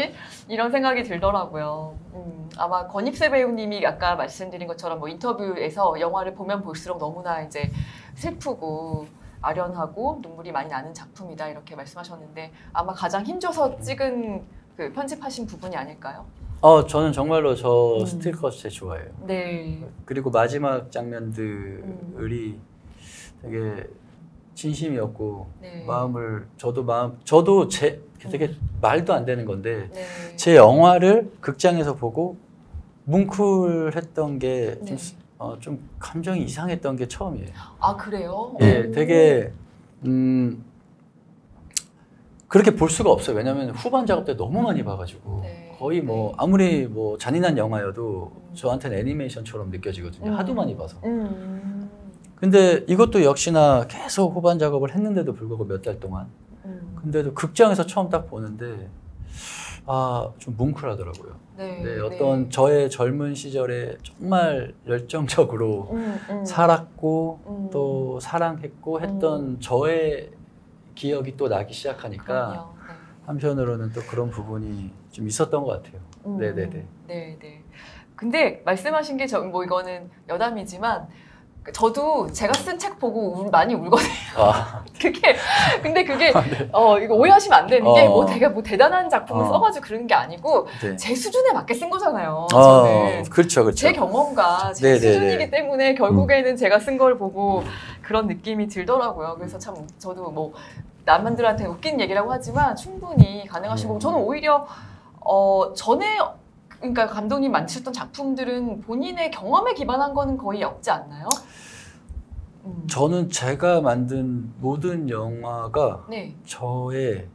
A: 이런 생각이 들더라고요. 음, 아마 권익세 배우님이 아까 말씀드린 것처럼 뭐 인터뷰에서 영화를 보면 볼수록 너무나 이제 슬프고 아련하고 눈물이 많이 나는 작품이다 이렇게 말씀하셨는데 아마 가장 힘줘서 찍은 그 편집하신 부분이 아닐까요?
F: 어, 저는 정말로 저
A: 음.
F: 스틸 컷 제일 좋아해요.
A: 네.
F: 그리고 마지막 장면들이
A: 음.
F: 되게 진심이었고
A: 네.
F: 마음을 저도 마음 저도 제 되게
A: 음.
F: 말도 안 되는 건데
A: 네.
F: 제 영화를 극장에서 보고 뭉클했던 게 좀
A: 네.
F: 어, 좀 감정이 이상했던 게 처음이에요.
A: 아 그래요?
F: 예,
A: 오.
F: 되게 음 그렇게 볼 수가 없어요. 왜냐하면 후반 작업 때 너무 많이 봐가지고
A: 네.
F: 거의 뭐
A: 네.
F: 아무리 뭐 잔인한 영화여도
A: 음.
F: 저한테는 애니메이션처럼 느껴지거든요.
A: 음.
F: 하도 많이 봐서.
A: 음.
F: 근데 이것도 역시나 계속 후반 작업을 했는데도 불구하고 몇 달 동안.
A: 음.
F: 근데도 극장에서 처음 딱 보는데 아, 좀 뭉클하더라고요.
A: 네.
F: 네, 어떤
A: 네.
F: 저의 젊은 시절에 정말 열정적으로
A: 음, 음.
F: 살았고
A: 음.
F: 또 사랑했고 했던
A: 음.
F: 저의 기억이 또 나기 시작하니까
A: 그럼요. 네.
F: 한편으로는 또 그런 부분이 좀 있었던 것 같아요.
A: 음.
F: 네네네.
A: 네네. 근데 말씀하신 게 저 뭐 이거는 여담이지만 저도 제가 쓴 책 보고 울, 많이 울거든요.
F: 아,
A: 그게 근데 그게 어 이거 오해하시면 안 되는 게 뭐
F: 어.
A: 되게 뭐 대단한 작품을
F: 어.
A: 써가지고 그런 게 아니고
F: 네.
A: 제 수준에 맞게 쓴 거잖아요.
F: 어,
A: 저는
F: 그렇죠, 그렇죠.
A: 제 경험과 제
F: 네네네.
A: 수준이기 때문에 결국에는 제가 쓴 걸 보고 그런 느낌이 들더라고요. 그래서 참 저도 뭐 남들한테 웃긴 얘기라고 하지만 충분히 가능하신 거고 저는 오히려 어 전에 그러니까 감독님 만드셨던 작품들은 본인의 경험에 기반한 거는 거의 없지 않나요? 음.
F: 저는 제가 만든 모든 영화가
A: 네.
F: 저의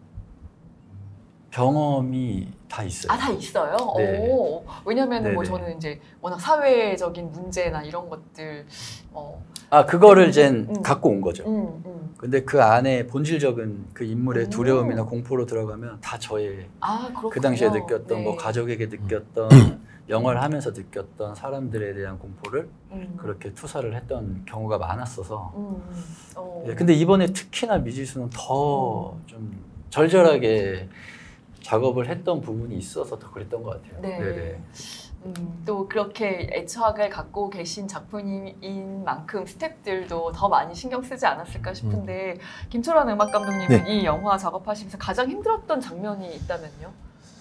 F: 경험이 다 있어요.
A: 아, 다 있어요?
F: 네.
A: 오, 왜냐면 뭐
F: 네네.
A: 저는 이제 워낙 사회적인 문제나 이런 것들, 어.
F: 아, 그거를
A: 음,
F: 이제
A: 음.
F: 갖고 온 거죠.
A: 음, 음.
F: 근데 그 안에 본질적인 그 인물의
A: 음.
F: 두려움이나 공포로 들어가면 다 저의
A: 아, 그렇군요.
F: 그 당시에 느꼈던
A: 네.
F: 뭐 가족에게 느꼈던 영화를 하면서 느꼈던 사람들에 대한 공포를
A: 음.
F: 그렇게 투사를 했던 경우가 많았어서
A: 음, 음. 어.
F: 예, 근데 이번에 특히나 미지수는 더 좀 절절하게 작업을 했던 부분이 있어서 더 그랬던 것 같아요.
A: 네.
F: 네네.
A: 음, 또 그렇게 애착을 갖고 계신 작품인 만큼 스태프들도 더 많이 신경 쓰지 않았을까 싶은데 음. 김철환 음악 감독님은
E: 네.
A: 이 영화 작업하시면서 가장 힘들었던 장면이 있다면요?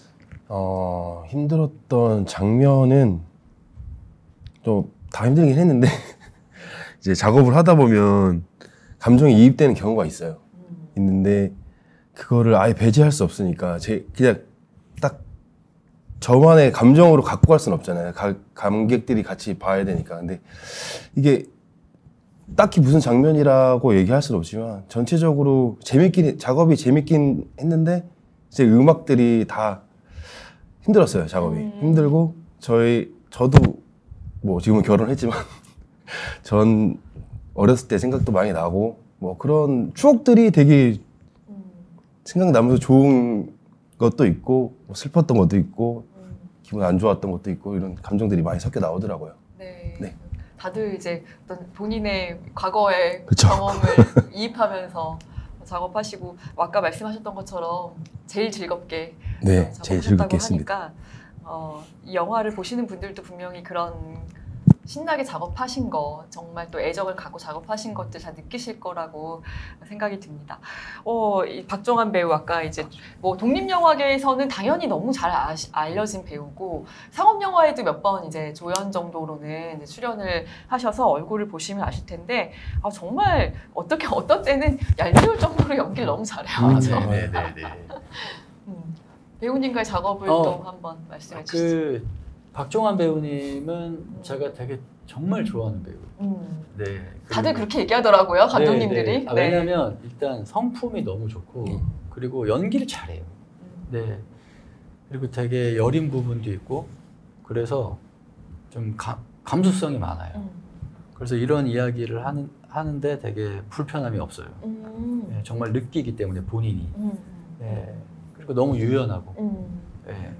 E: 어, 힘들었던 장면은 좀 다 힘들긴 했는데 이제 작업을 하다 보면 감정이 이입되는 경우가 있어요.
A: 음.
E: 있는데 그거를 아예 배제할 수 없으니까 제 그냥 딱 저만의 감정으로 갖고 갈 수는 없잖아요. 가, 관객들이 같이 봐야 되니까. 근데 이게 딱히 무슨 장면이라고 얘기할 수는 없지만 전체적으로 재밌긴 작업이 재밌긴 했는데 이제 음악들이 다 힘들었어요. 작업이
A: 음.
E: 힘들고 저희 저도 뭐 지금은 결혼했지만 전 어렸을 때 생각도 많이 나고 뭐 그런 추억들이 되게
A: 음.
E: 생각나면서 좋은 것도 있고 뭐 슬펐던 것도 있고
A: 음.
E: 기분 안 좋았던 것도 있고 이런 감정들이 많이 섞여 나오더라고요.
A: 네.
E: 네.
A: 다들 이제 어떤 본인의 과거의
E: 그쵸.
A: 경험을 이입하면서 작업하시고 아까 말씀하셨던 것처럼 제일 즐겁게
E: 네,
A: 어,
E: 제일
A: 작업하셨다고
E: 즐겁게 했습니다.
A: 하니까 어, 이 영화를 보시는 분들도 분명히 그런 신나게 작업하신 거 정말 또 애정을 갖고 작업하신 것들 잘 느끼실 거라고 생각이 듭니다. 어, 이 박정한 배우 아까 이제 뭐 독립영화계에서는 당연히 너무 잘 아시, 알려진 배우고 상업영화에도 몇 번 이제 조연 정도로는 이제 출연을 하셔서 얼굴을 보시면 아실 텐데 아, 정말 어떻게 어떤 때는 얄미울 정도로 연기를 너무 잘해요.
E: 음,
A: 맞죠?
E: 네.
F: 네네네.
A: 음, 배우님과의 작업을
F: 어,
A: 또 한번 말씀해 주시죠.
F: 그 박종환 배우님은 제가 되게 정말 좋아하는 배우.
A: 음.
F: 네.
A: 다들
F: 그리고-
A: 그렇게 얘기하더라고요, 감독님들이.
F: 네, 네. 아, 왜냐면 일단 성품이 너무 좋고 그리고 연기를 잘해요.
A: 음.
F: 네. 그리고 되게 여린 부분도 있고 그래서 좀 감, 감수성이 많아요.
A: 음.
F: 그래서 이런 이야기를 하는 하는데 되게 불편함이 없어요.
A: 음.
F: 네, 정말 느끼기 때문에 본인이.
A: 음.
F: 네. 그리고 너무 유연하고.
A: 음.
F: 네.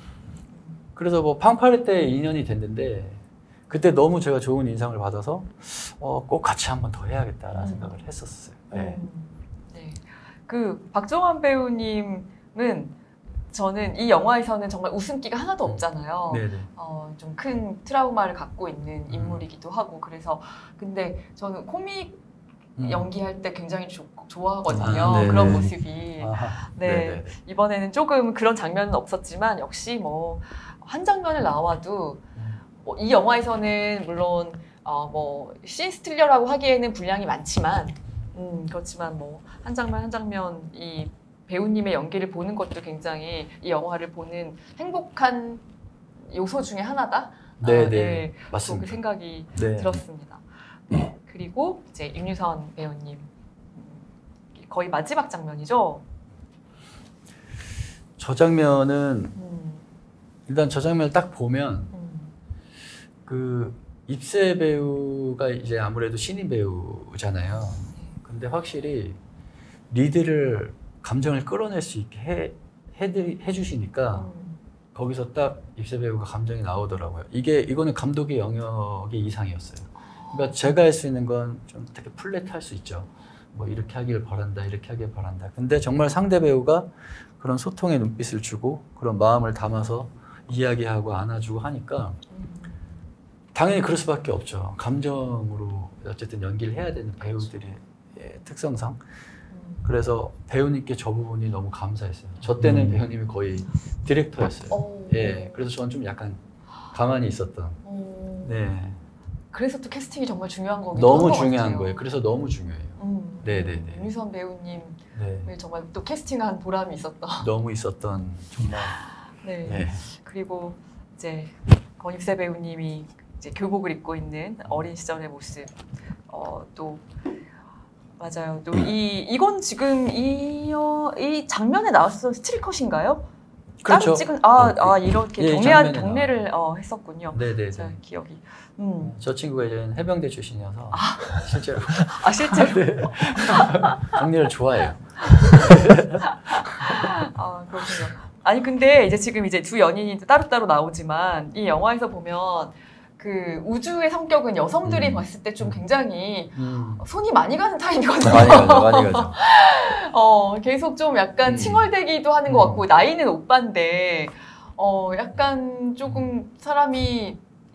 F: 그래서 뭐 팡파레 때 인연이 됐는데 그때 너무 제가 좋은 인상을 받아서 어, 꼭 같이 한번 더 해야겠다라는
A: 음.
F: 생각을 했었어요. 네.
A: 음. 네. 그 박정환 배우님은 저는 이 영화에서는 정말 웃음기가 하나도 없잖아요.
F: 네네.
A: 어, 좀 큰 트라우마를 갖고 있는 인물이기도 하고 그래서 근데 저는 코믹
F: 음.
A: 연기할 때 굉장히 조, 좋아하거든요.
F: 아,
A: 그런 모습이.
F: 아하,
A: 네.
F: 네네.
A: 이번에는 조금 그런 장면은 없었지만 역시 뭐 한 장면을 나와도 뭐 이 영화에서는 물론 어, 뭐 씬스틸러라고 하기에는 분량이 많지만 음, 그렇지만 뭐 한 장면 한 장면 이 배우님의 연기를 보는 것도 굉장히 이 영화를 보는 행복한 요소 중에 하나다.
F: 네,
A: 아,
F: 네, 맞습니다.
A: 그 생각이
F: 네.
A: 들었습니다. 네. 그리고 이제 윤유선 배우님 거의 마지막 장면이죠.
F: 저 장면은
A: 음.
F: 일단 저 장면을 딱 보면
A: 음.
F: 그 입새 배우가 이제 아무래도 신인 배우잖아요. 근데 확실히 리드를 감정을 끌어낼 수 있게 해, 해드리, 해주시니까
A: 음.
F: 거기서 딱 입새 배우가 감정이 나오더라고요. 이게 이거는 감독의 영역의 이상이었어요. 그러니까 제가 할 수 있는 건 좀 되게 플랫할 수 있죠. 뭐 이렇게 하길 바란다, 이렇게 하길 바란다. 근데 정말 상대 배우가 그런 소통의 눈빛을 주고 그런 마음을 담아서 이야기하고 안아주고 하니까 당연히 그럴 수밖에 없죠. 감정으로 어쨌든 연기를 해야 되는 배우들의 특성상. 그래서 배우님께 저 부분이 너무 감사했어요. 저 때는 음. 배우님이 거의 디렉터였어요.
A: 오.
F: 예, 그래서 저는 좀 약간 가만히 있었던.
A: 오.
F: 네.
A: 그래서 또 캐스팅이 정말 중요한 거기도
F: 너무 중요한 거예요. 그래서 너무 중요해요.
A: 음.
F: 네네네.
A: 윤유선 배우님
F: 네.
A: 정말 또 캐스팅한 보람이 있었던.
F: 너무 있었던 정말.
A: 네.
F: 네.
A: 그리고 이제 권입새 배우님이 이제 교복을 입고 있는 어린 시절의 모습. 어, 또 맞아요. 또 이 이건 지금 이, 어, 이 장면에 나왔던 스틸컷인가요?
F: 그렇죠.
A: 따로 찍은 아,
F: 네.
A: 아 이렇게
F: 예,
A: 경례한 경례를 어, 했었군요.
F: 네네.
A: 제 기억이. 음.
F: 저 친구가 이제 해병대 출신이어서 아. 실제로.
A: 아 실제로.
F: 네. 경례를 좋아해요.
A: 아 그렇군요. 아니 근데 이제 지금 이제 두 연인이 따로따로 나오지만 이 영화에서 보면 그 우주의 성격은 여성들이
F: 음.
A: 봤을 때 좀 굉장히
F: 음.
A: 손이 많이 가는 타입이거든요.
F: 많이 가죠, 많이 가죠.
A: 어 계속 좀 약간
F: 음.
A: 칭얼대기도 하는 것 같고 나이는 오빠인데 어 약간 조금 사람이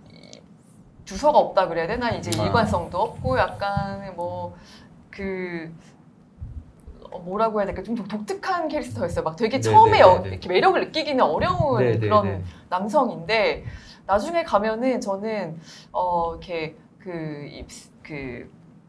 A: 두서가 없다 그래야 되나 이제
F: 아.
A: 일관성도 없고 약간 뭐 그 뭐라고 해야 될까 좀 독특한 캐릭터였어요. 막 되게
F: 네네,
A: 처음에 여,
F: 네네.
A: 이렇게 매력을 느끼기는 어려운
F: 네네,
A: 그런
F: 네네.
A: 남성인데 나중에 가면은 저는 어 이렇게 그, 그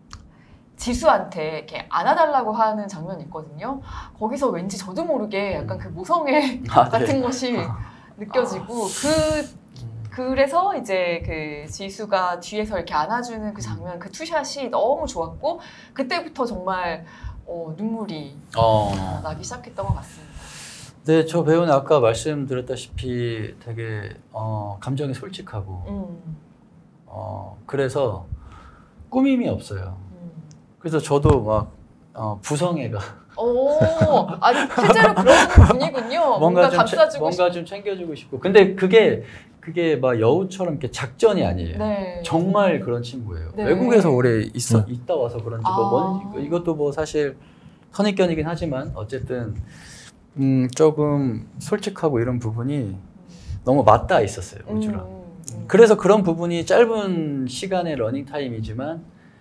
A: 지수한테 이렇게 안아달라고 하는 장면이 있거든요. 거기서 왠지 저도 모르게 약간 그 모성애
F: 아,
A: 같은
F: 네.
A: 것이 느껴지고 그 그래서 이제 그 지수가 뒤에서 이렇게 안아주는 그 장면, 그 투샷이 너무 좋았고 그때부터 정말 어, 눈물이
F: 어.
A: 나기 시작했던 것 같습니다.
F: 네, 저 배우는 아까 말씀드렸다시피 되게 어, 감정이 솔직하고
A: 음.
F: 어, 그래서 꾸밈이 없어요.
A: 음.
F: 그래서 저도 막 어, 부성애가
A: 오, 아니 실제로 그런 분이군요. 뭔가, 뭔가
F: 좀
A: 감싸주고
F: 채, 뭔가 좀 챙겨주고 싶고. 근데 그게 그게 막 여우처럼 이렇게 작전이 아니에요.
A: 네.
F: 정말 그런 친구예요.
A: 네.
F: 외국에서 오래 있어
E: 음.
F: 있다 와서 그런지
A: 아.
F: 뭐 뭔, 이것도 뭐 사실 선입견이긴 하지만 어쨌든 음, 조금 솔직하고 이런 부분이 너무 맞닿아 있었어요 우주랑.
A: 음, 음.
F: 그래서 그런 부분이 짧은 시간의 러닝 타임이지만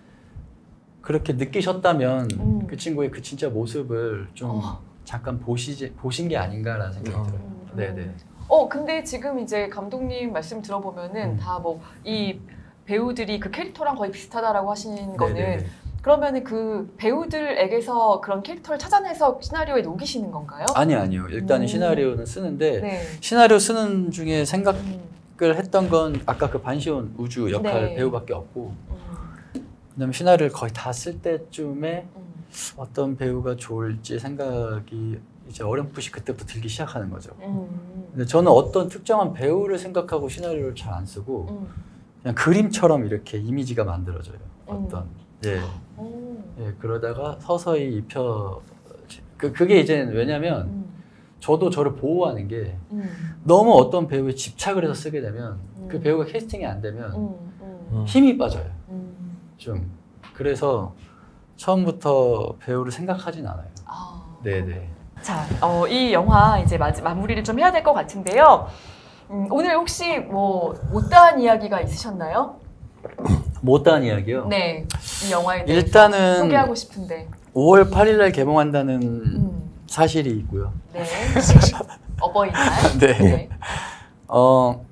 F: 그렇게 느끼셨다면
A: 음.
F: 그 친구의 그 진짜 모습을 좀
A: 어.
F: 잠깐 보시지 보신 게 아닌가라는 생각이
E: 어.
F: 들어요.
A: 음.
F: 네네.
A: 어 근데 지금 이제 감독님 말씀 들어보면은
F: 음.
A: 다 뭐 이 배우들이 그 캐릭터랑 거의 비슷하다고 하신 거는
F: 네네네.
A: 그러면은 그 배우들에게서 그런 캐릭터를 찾아내서 시나리오에 녹이시는 건가요?
F: 아니 아니요. 일단은
A: 음.
F: 시나리오는 쓰는데
A: 네.
F: 시나리오 쓰는 중에 생각을
A: 음.
F: 했던 건 아까 그 반시온 우주 역할
A: 네.
F: 배우밖에 없고
A: 음.
F: 그다음에 시나리오를 거의 다 쓸 때쯤에
A: 음.
F: 어떤 배우가 좋을지 생각이 이제 어렴풋이 그때부터 들기 시작하는 거죠.
A: 음.
F: 근데 저는 어떤 특정한 배우를 생각하고 시나리오를 잘 안 쓰고
A: 음.
F: 그냥 그림처럼 이렇게 이미지가 만들어져요. 어떤
A: 음.
F: 예,
A: 오.
F: 예 그러다가 서서히 입혀 그 그게 이제 왜냐면
A: 음.
F: 저도 저를 보호하는 게
A: 음.
F: 너무 어떤 배우에 집착을 해서 쓰게 되면
A: 음.
F: 그 배우가 캐스팅이 안 되면
A: 음. 음.
F: 힘이 빠져요.
A: 음.
F: 좀 그래서 처음부터 배우를 생각하진 않아요.
A: 아.
F: 네네.
A: 자, 어, 이 영화 이제 마, 마무리를 좀 해야 될 것 같은데요. 음, 오늘 혹시 뭐 못다한 이야기가 있으셨나요?
F: 못다한 이야기요?
A: 네, 이 영화에 대해서
F: 일단은
A: 소개하고 싶은데.
F: 오월 팔일날 개봉한다는
A: 음.
F: 사실이 있고요.
A: 네, 어버이날.
F: 네.
A: 네.
F: 어,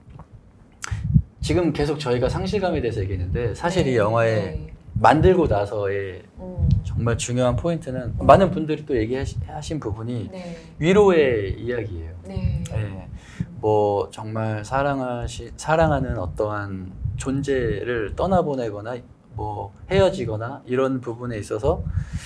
F: 지금 계속 저희가 상실감에 대해서 얘기했는데 사실
A: 네.
F: 이 영화에
A: 네.
F: 만들고 나서의
A: 음.
F: 정말 중요한 포인트는 많은 분들이 또 얘기하신 부분이
A: 네.
F: 위로의 이야기예요.
A: 네.
F: 네. 뭐 정말 사랑하시, 사랑하는 어떠한 존재를 떠나보내거나 뭐 헤어지거나 이런 부분에 있어서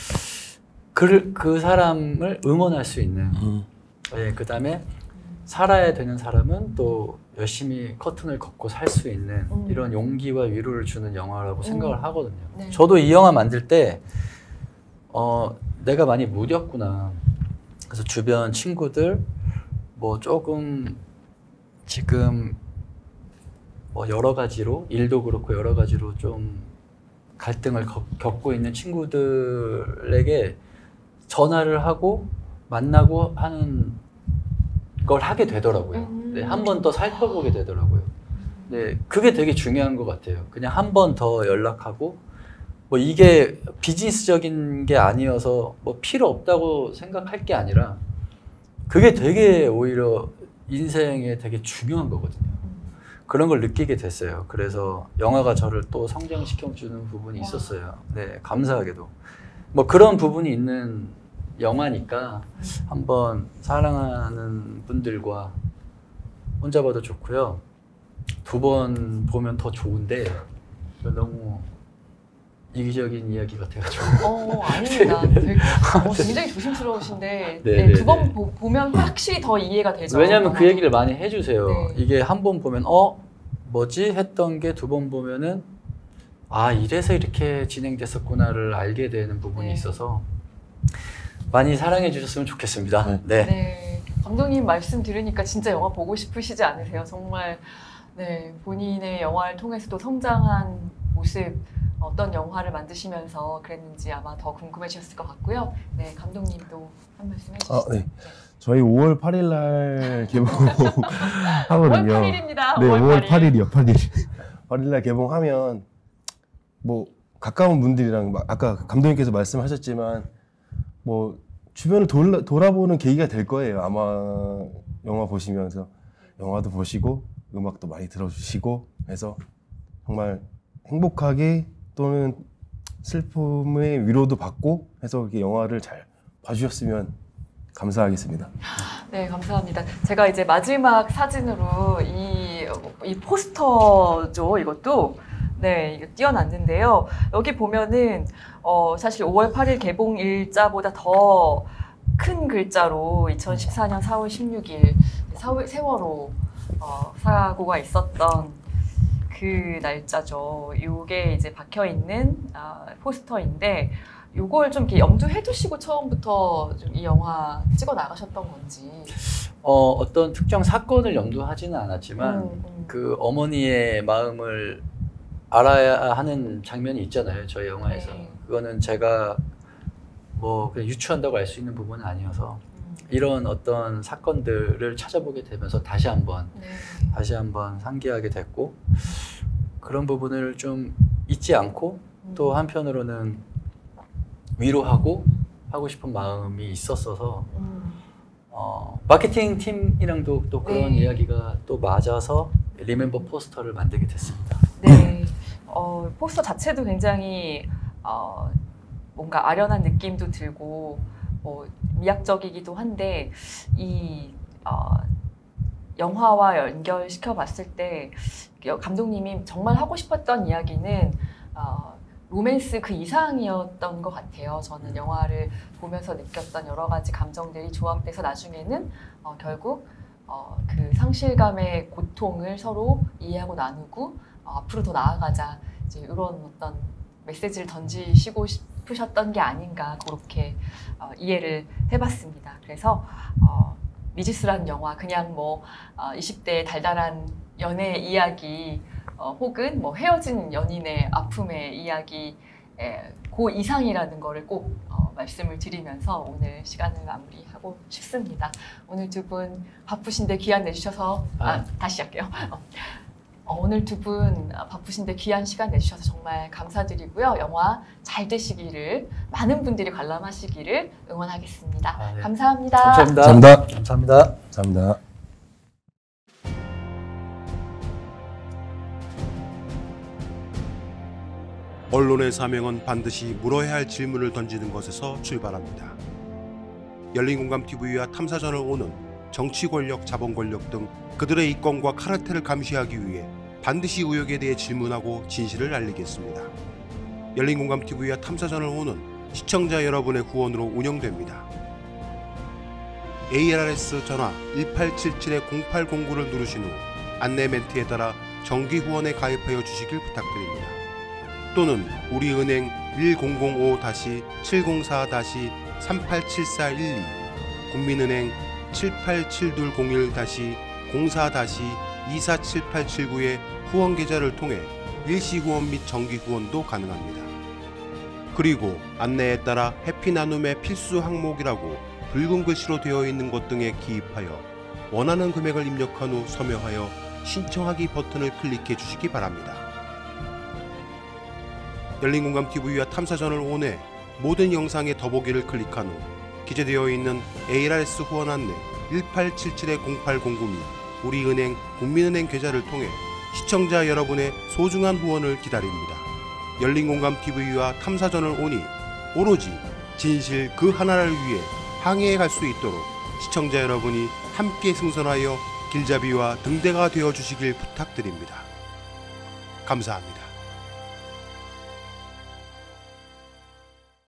F: 그, 그 사람을 응원할 수 있는
E: 음.
F: 네, 그 다음에 살아야 되는 사람은 또 열심히 커튼을 걷고 살 수 있는
A: 음.
F: 이런 용기와 위로를 주는 영화라고
A: 음.
F: 생각을 하거든요.
A: 네.
F: 저도 이 영화 만들 때 어, 내가 많이 무뎠구나. 그래서 주변 친구들 뭐 조금 지금 뭐 여러 가지로 일도 그렇고 여러 가지로 좀 갈등을 거, 겪고 있는 친구들에게 전화를 하고 만나고 하는 걸 하게 되더라고요.
A: 음.
F: 네, 한 번 더 살펴보게 되더라고요. 네, 그게 되게 중요한 것 같아요. 그냥 한 번 더 연락하고 뭐 이게 비즈니스적인 게 아니어서 뭐 필요 없다고 생각할 게 아니라 그게 되게 오히려 인생에 되게 중요한 거거든요. 그런 걸 느끼게 됐어요. 그래서 영화가 저를 또 성장시켜주는 부분이 있었어요. 네, 감사하게도. 뭐 그런 부분이 있는 영화니까 한번 사랑하는 분들과 혼자 봐도 좋고요. 두 번 보면 더 좋은데 너무 이기적인 이야기 같아가지고.
A: 어, 아닙니다. 되게, 어, 굉장히 조심스러우신데
F: 네,
A: 네,
F: 네,
A: 두 번
F: 네.
A: 보면 확실히 더 이해가 되죠.
F: 왜냐면 그 얘기를 많이 해주세요.
A: 네.
F: 이게 한 번 보면 어? 뭐지? 했던 게 두 번 보면은 아 이래서 이렇게 진행됐었구나를 알게 되는 부분이
A: 네.
F: 있어서 많이 사랑해 주셨으면 좋겠습니다. 네. 네.
A: 네, 감독님 말씀 들으니까 진짜 영화 보고 싶으시지 않으세요? 정말 네, 본인의 영화를 통해서도 성장한 모습, 어떤 영화를 만드시면서 그랬는지 아마 더 궁금해지셨을 것 같고요. 네, 감독님도 한 말씀 해주시죠.
E: 아, 네. 저희 오월 팔일날 개봉하거든요.
A: 오월 팔일입니다.
E: 네,
A: 오월
E: 오월
A: 팔일.
E: 팔일이요. 팔일. 팔일날 개봉하면 뭐 가까운 분들이랑 막 아까 감독님께서 말씀하셨지만 뭐 주변을 돌아, 돌아보는 계기가 될 거예요. 아마 영화 보시면서 영화도 보시고 음악도 많이 들어주시고 해서 정말 행복하게 또는 슬픔의 위로도 받고 해서 이렇게 영화를 잘 봐주셨으면 감사하겠습니다.
A: 네, 감사합니다. 제가 이제 마지막 사진으로 이, 이 포스터죠, 이것도. 네, 이거 띄워놨는데요. 여기 보면은, 어, 사실 오월 팔일 개봉 일자보다 더 큰 글자로 이천십사년 사월 십육일 세월호 어, 사고가 있었던 그 날짜죠. 요게 이제 박혀있는 어, 포스터인데, 요걸 좀 이렇게 염두해 두시고 처음부터 좀 이 영화 찍어 나가셨던 건지.
F: 어, 어떤 특정 사건을 염두하지는 않았지만
A: 음, 음.
F: 그 어머니의 마음을 알아야 하는 장면이 있잖아요. 저희 영화에서.
A: 네.
F: 그거는 제가 뭐 그냥 유추한다고 알 수 있는 부분은 아니어서
A: 음.
F: 이런 어떤 사건들을 찾아보게 되면서 다시 한번
A: 네.
F: 다시 한번 상기하게 됐고 그런 부분을 좀 잊지 않고
A: 음.
F: 또 한편으로는 위로하고 하고 싶은 마음이 있었어서
A: 음.
F: 어, 마케팅 팀이랑도 또 그런
A: 네.
F: 이야기가 또 맞아서 리멤버 포스터를 만들게 됐습니다.
A: 네. 어, 포스터 자체도 굉장히 어, 뭔가 아련한 느낌도 들고 뭐 미학적이기도 한데 이 어, 영화와 연결시켜 봤을 때 감독님이 정말 하고 싶었던 이야기는 어, 로맨스 그 이상이었던 것 같아요. 저는 영화를 보면서 느꼈던 여러 가지 감정들이 조합돼서 나중에는 어, 결국 어, 그 상실감의 고통을 서로 이해하고 나누고 어, 앞으로 더 나아가자 이제 이런 어떤 메시지를 던지시고 싶으셨던 게 아닌가 그렇게 어, 이해를 해봤습니다. 그래서 어, 미지스라는 영화 그냥 뭐 어, 이십 대의 달달한 연애 이야기 어, 혹은 뭐 헤어진 연인의 아픔의 이야기 에, 그 이상이라는 거를 꼭 어, 말씀을 드리면서 오늘 시간을 마무리하고 싶습니다. 오늘 두 분 바쁘신데 기한 내주셔서 아, 아 다시 할게요. 어, 오늘 두 분 바쁘신데 귀한 시간 내주셔서 정말 감사드리고요. 영화 잘 되시기를 많은 분들이 관람하시기를 응원하겠습니다. 아, 네. 감사합니다.
F: 감사합니다.
E: 감사합니다.
F: 감사합니다.
E: 감사합니다.
K: 언론의 사명은 반드시 물어야 할 질문을 던지는 것에서 출발합니다. 열린공감티비와 탐사저널오는 정치 권력, 자본 권력 등 그들의 이권과 카르텔을 감시하기 위해 반드시 의혹에 대해 질문하고 진실을 알리겠습니다. 열린공감티비와 탐사저널오는 시청자 여러분의 후원으로 운영됩니다. 에이알알에스 전화 일팔칠칠 공팔공구를 누르신 후 안내 멘트에 따라 정기 후원에 가입하여 주시길 부탁드립니다. 또는 우리은행 일공공오 칠공사 삼팔칠사일이, 국민은행 칠팔칠이공일 공사 이사칠팔칠구의 후원 계좌를 통해 일시 후원 및 정기 후원도 가능합니다. 그리고 안내에 따라 해피나눔의 필수 항목이라고 붉은 글씨로 되어 있는 것 등에 기입하여 원하는 금액을 입력한 후 서명하여 신청하기 버튼을 클릭해 주시기 바랍니다. 열린공감티비와 탐사저널온의 모든 영상의 더보기를 클릭한 후 기재되어 있는 에이알알에스 후원 안내 일팔칠칠 공팔공구 및 우리은행 국민은행 계좌를 통해 시청자 여러분의 소중한 후원을 기다립니다. 열린공감티비와 탐사저널온이 오로지 진실 그 하나를 위해 항해해 갈 수 있도록 시청자 여러분이 함께 승선하여 길잡이와 등대가 되어 주시길 부탁드립니다. 감사합니다.